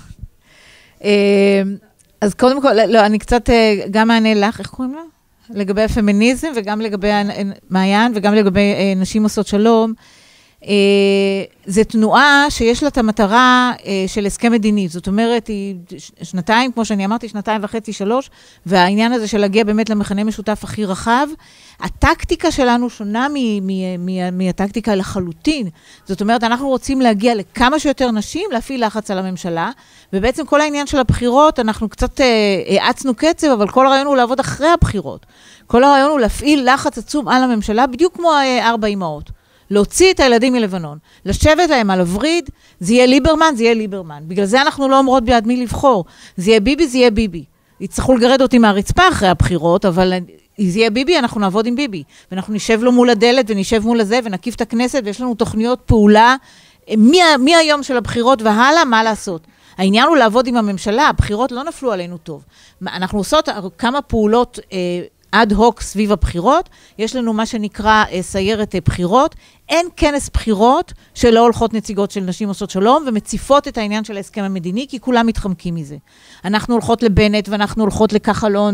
אז קודם כל, לא, אני קצת גם מענה לך, איך קוראים לה? לגבי הפמיניזם וגם לגבי מעיין וגם לגבי נשים עושות שלום. זו תנועה שיש לה את המטרה של הסכם מדיני, זאת אומרת, היא שנתיים, כמו שאני אמרתי, שנתיים וחצי, שלוש, והעניין הזה של להגיע באמת למכנה משותף הכי רחב, הטקטיקה שלנו שונה מהטקטיקה לחלוטין. זאת אומרת, אנחנו רוצים להגיע לכמה שיותר נשים, להפעיל לחץ על הממשלה, ובעצם כל העניין של הבחירות, אנחנו קצת העצנו קצב, אבל כל הרעיון הוא לעבוד אחרי הבחירות. כל הרעיון הוא להפעיל לחץ עצום על הממשלה, בדיוק כמו ארבע אמהות. להוציא את הילדים מלבנון, לשבת להם על הווריד, זה יהיה ליברמן, זה יהיה ליברמן. בגלל זה אנחנו לא אומרות ביד מי לבחור. זה יהיה ביבי, זה יהיה ביבי. יצטרכו לגרד אותי מהרצפה אחרי הבחירות, אבל זה יהיה ביבי, אנחנו נעבוד עם ביבי. ואנחנו נשב לו מול הדלת, ונשב מול הזה, ונקיף את הכנסת, ויש לנו תוכניות פעולה, מי, מי היום של הבחירות והלאה, מה לעשות. העניין הוא לעבוד עם הממשלה, הבחירות לא נפלו עלינו טוב. אנחנו עושות כמה פעולות עד הוק סביב הבחירות, יש לנו מה שנקרא סיירת בחירות, אין כנס בחירות שלא הולכות נציגות של נשים עושות שלום, ומציפות את העניין של ההסכם המדיני, כי כולם מתחמקים מזה. אנחנו הולכות לבנט, ואנחנו הולכות לכחלון,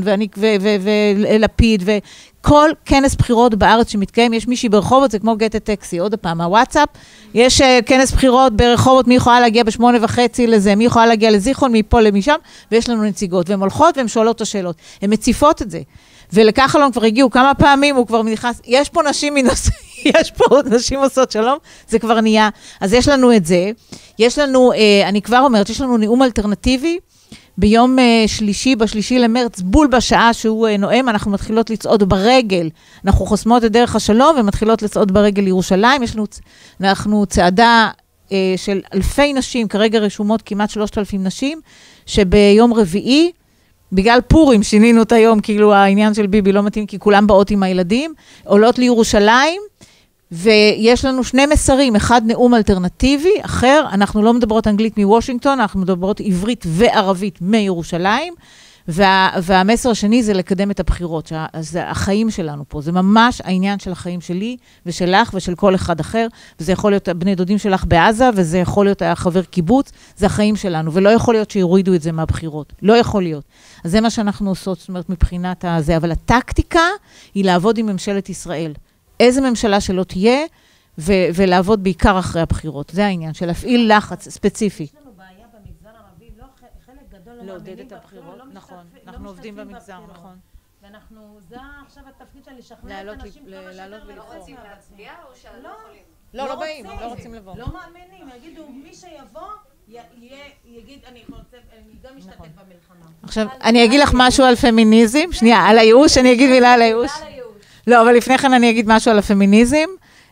ולפיד, וכל כנס בחירות בארץ שמתקיים, יש מישהי ברחובות, זה כמו גט טקסי, עוד הפעם, הוואטסאפ, יש כנס בחירות ברחובות, מי יכולה להגיע בשמונה וחצי לזה, מי יכולה להגיע לזיכרון, מפה למשם, ויש לנו נציגות, והן הולכות והן שואלות את השאלות, הן מציפות את זה. ולכחלון כבר הגיעו כמה פעמים, הוא כבר נכנס, יש פה נשים מנוס... יש פה נשים עושות שלום, זה כבר נהיה. אז יש לנו את זה. יש לנו, אני כבר אומרת, יש לנו נאום אלטרנטיבי, ביום שלישי, בשלישי למרץ, בול בשעה שהוא נואם, אנחנו מתחילות לצעוד ברגל, אנחנו חוסמות את דרך השלום, ומתחילות לצעוד ברגל לירושלים, יש לנו, אנחנו צעדה של אלפי נשים, כרגע רשומות כמעט שלושת אלפים נשים, שביום רביעי, בגלל פורים שינינו את היום, כאילו העניין של ביבי לא מתאים, כי כולם באות עם הילדים, עולות לירושלים, ויש לנו שני מסרים, אחד נאום אלטרנטיבי, אחר, אנחנו לא מדברות אנגלית מוושינגטון, אנחנו מדברות עברית וערבית מירושלים, וה, והמסר השני זה לקדם את הבחירות, זה החיים שלנו פה, זה ממש העניין של החיים שלי ושלך ושל כל אחד אחר, וזה יכול להיות בני דודים שלך בעזה, וזה יכול להיות חבר קיבוץ, זה החיים שלנו, ולא יכול להיות שיורידו את זה מהבחירות, לא יכול להיות. אז זה מה שאנחנו עושות, זאת אומרת, מבחינת הזה, אבל הטקטיקה היא לעבוד עם ממשלת ישראל. איזה ממשלה שלא תהיה, ו- ולעבוד בעיקר אחרי הבחירות. זה העניין, של להפעיל לחץ ספציפי. יש לנו בעיה במגזר הערבי, לא חלק גדול לא לעודד מאמינים את הבחירות, בבחירות, לא נכון. משתתפים- אנחנו לא עובדים משתתפים במגזר, בבחירות. נכון. ואנחנו, זה עכשיו התפקיד של לשכנע לעלות את האנשים ל- כמה לעלות שיותר ולבחור. לא רוצים להצביע או שלא יכולים? לא, לא באים, לא רוצים לבוא. לא מאמינים, יגידו, מי שיבוא, י- יהיה- יגיד, אני רוצה- אני גם משתתף במלחמה. עכשיו, אני אגיד לך משהו על פמיניזם, שנייה, על הייאוש, אני אגיד מילה על הייאוש. לא, אבל לפני כן אני אגיד משהו על הפמיניזם.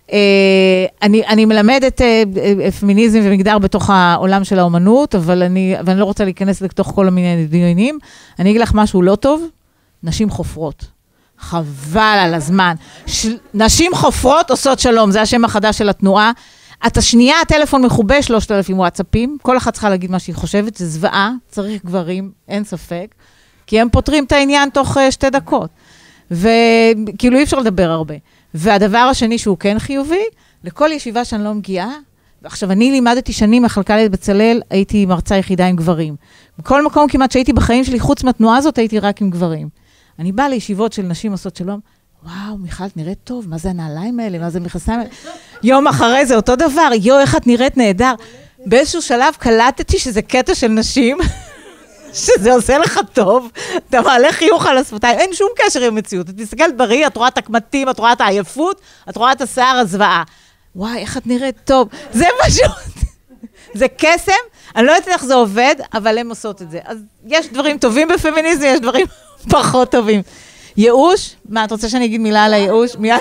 אני, אני מלמדת פמיניזם ומגדר בתוך העולם של האומנות, אבל אני, ואני לא רוצה להיכנס לתוך כל מיני דיונים. אני אגיד לך משהו לא טוב, נשים חופרות. חבל על הזמן. ש... נשים חופרות עושות שלום, זה השם החדש של התנועה. את השנייה, הטלפון מחובה, שלושת אלפים וואטסאפים, כל אחת צריכה להגיד מה שהיא חושבת, זה זוועה, צריך גברים, אין ספק, כי הם פותרים את העניין תוך uh, שתי דקות. וכאילו אי אפשר לדבר הרבה. והדבר השני שהוא כן חיובי, לכל ישיבה שאני לא מגיעה, ועכשיו אני לימדתי שנים מחלקה לבצלאל, הייתי מרצה יחידה עם גברים. בכל מקום כמעט שהייתי בחיים שלי, חוץ מהתנועה הזאת, הייתי רק עם גברים. אני באה לישיבות של נשים עושות שלום, וואו, מיכל, את נראית טוב, מה זה הנעליים האלה, מה זה מכנסיים האלה? יום אחרי זה אותו דבר, יו, איך את נראית נהדר. באיזשהו שלב קלטתי שזה קטע של נשים, שזה עושה לך טוב, אתה מעלה חיוך על השפתיים, אין שום קשר עם מציאות. את מסתכלת בראי, את רואה את הקמטים, את רואה את העייפות, את רואה את השיער הזוועה. וואי, איך את נראית טוב. זה פשוט, זה קסם, אני לא יודעת איך זה עובד, אבל הם עושות את זה. אז יש דברים טובים בפמיניזם, יש דברים פחות טובים. ייאוש? מה, את רוצה שאני אגיד מילה על הייאוש? מילה?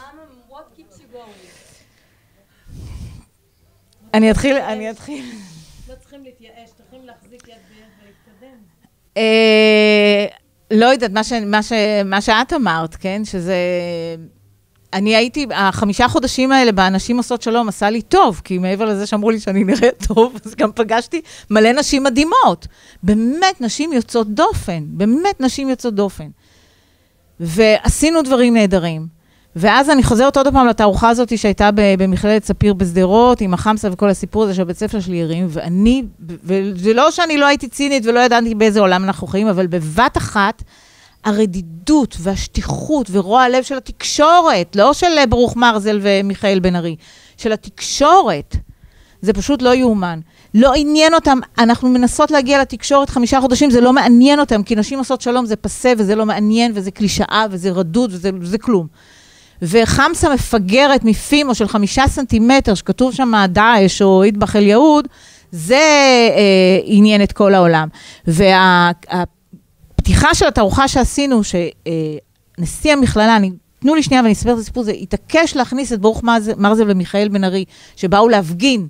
אני אתחיל, אני אתחיל. לא צריכים להתייאש, צריכים להחזיק יד ביד ולהתקדם. לא יודעת, מה שאת אמרת, כן? שזה... אני הייתי, החמישה חודשים האלה באנשים עושות שלום, עשה לי טוב, כי מעבר לזה שאמרו לי שאני נראית טוב, אז גם פגשתי מלא נשים מדהימות. באמת נשים יוצאות דופן, באמת נשים יוצאות דופן. ועשינו דברים נהדרים. ואז אני חוזרת עוד פעם לתערוכה הזאת שהייתה במכללת ספיר בסדרות, עם החמסה וכל הסיפור הזה שהבית ספר שלי הרים, ואני, וזה לא שאני לא הייתי צינית ולא ידעתי באיזה עולם אנחנו חיים, אבל בבת אחת, הרדידות והשטיחות ורוע הלב של התקשורת, לא של ברוך מרזל ומיכאל בן ארי, של התקשורת, זה פשוט לא יאומן. לא עניין אותם, אנחנו מנסות להגיע לתקשורת חמישה חודשים, זה לא מעניין אותם, כי נשים עושות שלום, זה פסה וזה לא מעניין, וזה קלישאה וזה רדוד וזה זה כלום. וחמסה מפגרת מפימו של חמישה סנטימטר, שכתוב שם דאעש או איטבח אל יהוד, זה אה, עניין את כל העולם. וה... הפתיחה של התערוכה שעשינו, שנשיא המכללה, אני, תנו לי שנייה ואני אספר את הסיפור, זה התעקש להכניס את ברוך מרזל ומיכאל בן ארי, שבאו להפגין,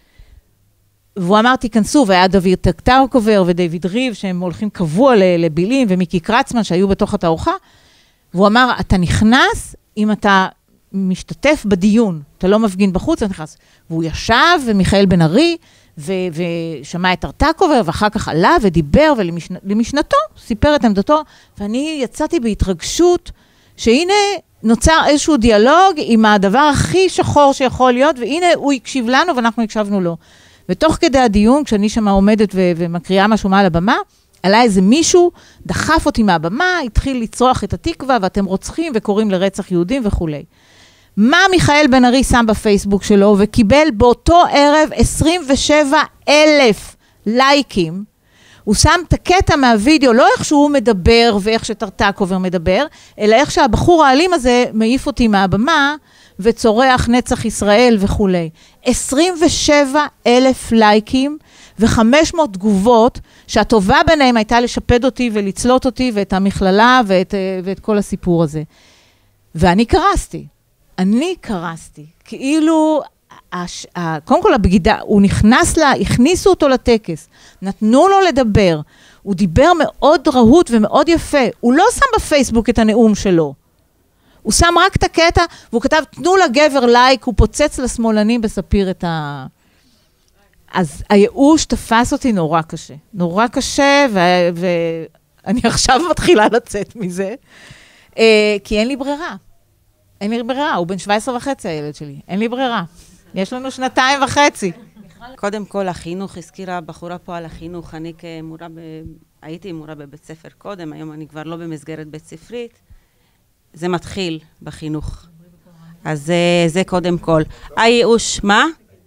והוא אמר, תיכנסו, והיה דוד טקטרקובר ודייוויד ריב, שהם הולכים קבוע לבילים, ומיקי קרצמן שהיו בתוך התערוכה, והוא אמר, אתה נכנס אם אתה משתתף בדיון, אתה לא מפגין בחוץ, אתה נכנס. והוא ישב, ומיכאל בן ארי, ו- ושמע את ארטקובר, ואחר כך עלה ודיבר, ולמשנתו סיפר את עמדתו, ואני יצאתי בהתרגשות, שהנה נוצר איזשהו דיאלוג עם הדבר הכי שחור שיכול להיות, והנה הוא הקשיב לנו ואנחנו הקשבנו לו. ותוך כדי הדיון, כשאני שמה עומדת ו- ומקריאה משהו מעל הבמה, עלה איזה מישהו, דחף אותי מהבמה, התחיל לצרוח את התקווה, ואתם רוצחים וקוראים לרצח יהודים וכו'. מה מיכאל בן ארי שם בפייסבוק שלו, וקיבל באותו ערב עשרים ושבעה אלף לייקים, הוא שם את הקטע מהווידאו, לא איך שהוא מדבר ואיך שטרטקובר מדבר, אלא איך שהבחור האלים הזה מעיף אותי מהבמה, וצורח נצח ישראל וכו'. עשרים ושבעה אלף לייקים, ו-חמש מאות תגובות, שהטובה ביניהם הייתה לשפד אותי ולצלות אותי, ואת המכללה ואת, ואת כל הסיפור הזה. ואני קרסתי. אני קרסתי. כאילו, הש... קודם כל הבגידה, הוא נכנס לה, הכניסו אותו לטקס, נתנו לו לדבר, הוא דיבר מאוד רהוט ומאוד יפה, הוא לא שם בפייסבוק את הנאום שלו. הוא שם רק את הקטע, והוא כתב, תנו לגבר לייק, הוא פוצץ לשמאלנים בספיר את ה... אז הייאוש תפס אותי נורא קשה. נורא קשה, ואני עכשיו מתחילה לצאת מזה, כי אין לי ברירה. אין לי ברירה, הוא בן שבע עשרה וחצי הילד שלי. אין לי ברירה. יש לנו שנתיים וחצי. קודם כל, החינוך, הזכירה בחורה פה על החינוך. אני כמורה, ב... הייתי מורה בבית ספר קודם, היום אני כבר לא במסגרת בית ספרית. זה מתחיל בחינוך. אז זה, זה קודם כל. הייאוש, מה?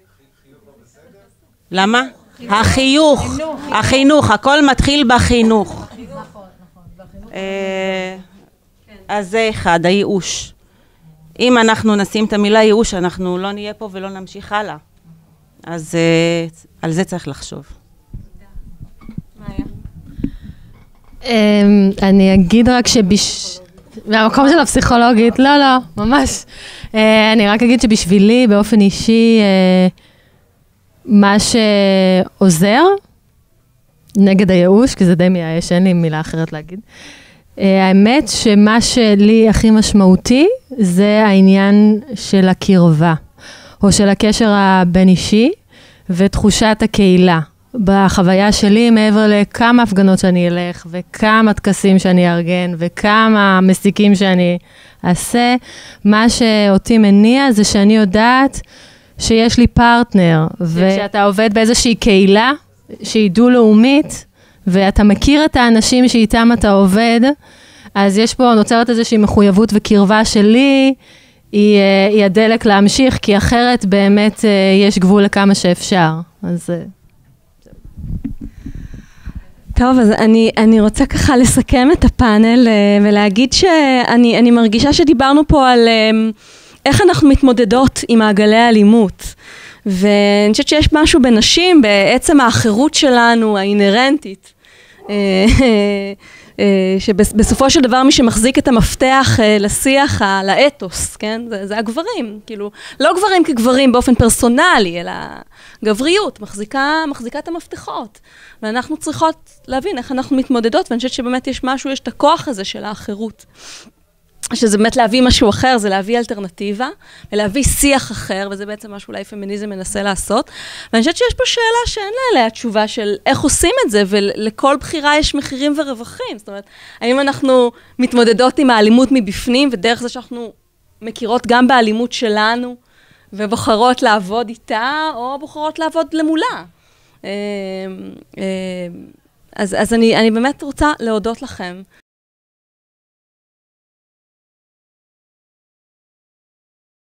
למה? החיוך, החינוך, הכל מתחיל בחינוך. אז זה אחד, הייאוש. אם אנחנו נשים את המילה ייאוש, אנחנו לא נהיה פה ולא נמשיך הלאה. אז על זה צריך לחשוב. אני אגיד רק שבש... מהמקום של הפסיכולוגית, לא, לא, ממש. אני רק אגיד שבשבילי, באופן אישי, מה שעוזר נגד הייאוש, כי זה די מייאש, אין לי מילה אחרת להגיד, האמת שמה שלי הכי משמעותי, זה העניין של הקרבה, או של הקשר הבין אישי, ותחושת הקהילה. בחוויה שלי, מעבר לכמה הפגנות שאני אלך, וכמה טקסים שאני ארגן, וכמה מסיקים שאני אעשה, מה שאותי מניע זה שאני יודעת שיש לי פרטנר, וכשאתה עובד באיזושהי קהילה, שהיא דו-לאומית, ואתה מכיר את האנשים שאיתם אתה עובד, אז יש פה, נוצרת איזושהי מחויבות וקרבה שלי, היא, היא הדלק להמשיך, כי אחרת באמת יש גבול לכמה שאפשר. אז... טוב, אז אני, אני רוצה ככה לסכם את הפאנל ולהגיד שאני אני מרגישה שדיברנו פה על איך אנחנו מתמודדות עם מעגלי האלימות. ואני חושבת שיש משהו בנשים, בעצם האחרות שלנו, האינרנטית, שבסופו של דבר מי שמחזיק את המפתח לשיח, לאתוס, כן? זה, זה הגברים, כאילו, לא גברים כגברים באופן פרסונלי, אלא גבריות, מחזיקה, מחזיקה את המפתחות. ואנחנו צריכות להבין איך אנחנו מתמודדות, ואני חושבת שבאמת יש משהו, יש את הכוח הזה של האחרות. שזה באמת להביא משהו אחר, זה להביא אלטרנטיבה, ולהביא שיח אחר, וזה בעצם משהו אולי פמיניזם מנסה לעשות. ואני חושבת שיש פה שאלה שאין לה עליה תשובה של איך עושים את זה, ולכל בחירה יש מחירים ורווחים. זאת אומרת, האם אנחנו מתמודדות עם האלימות מבפנים, ודרך זה שאנחנו מכירות גם באלימות שלנו, ובוחרות לעבוד איתה, או בוחרות לעבוד למולה. אז, אז אני, אני באמת רוצה להודות לכם.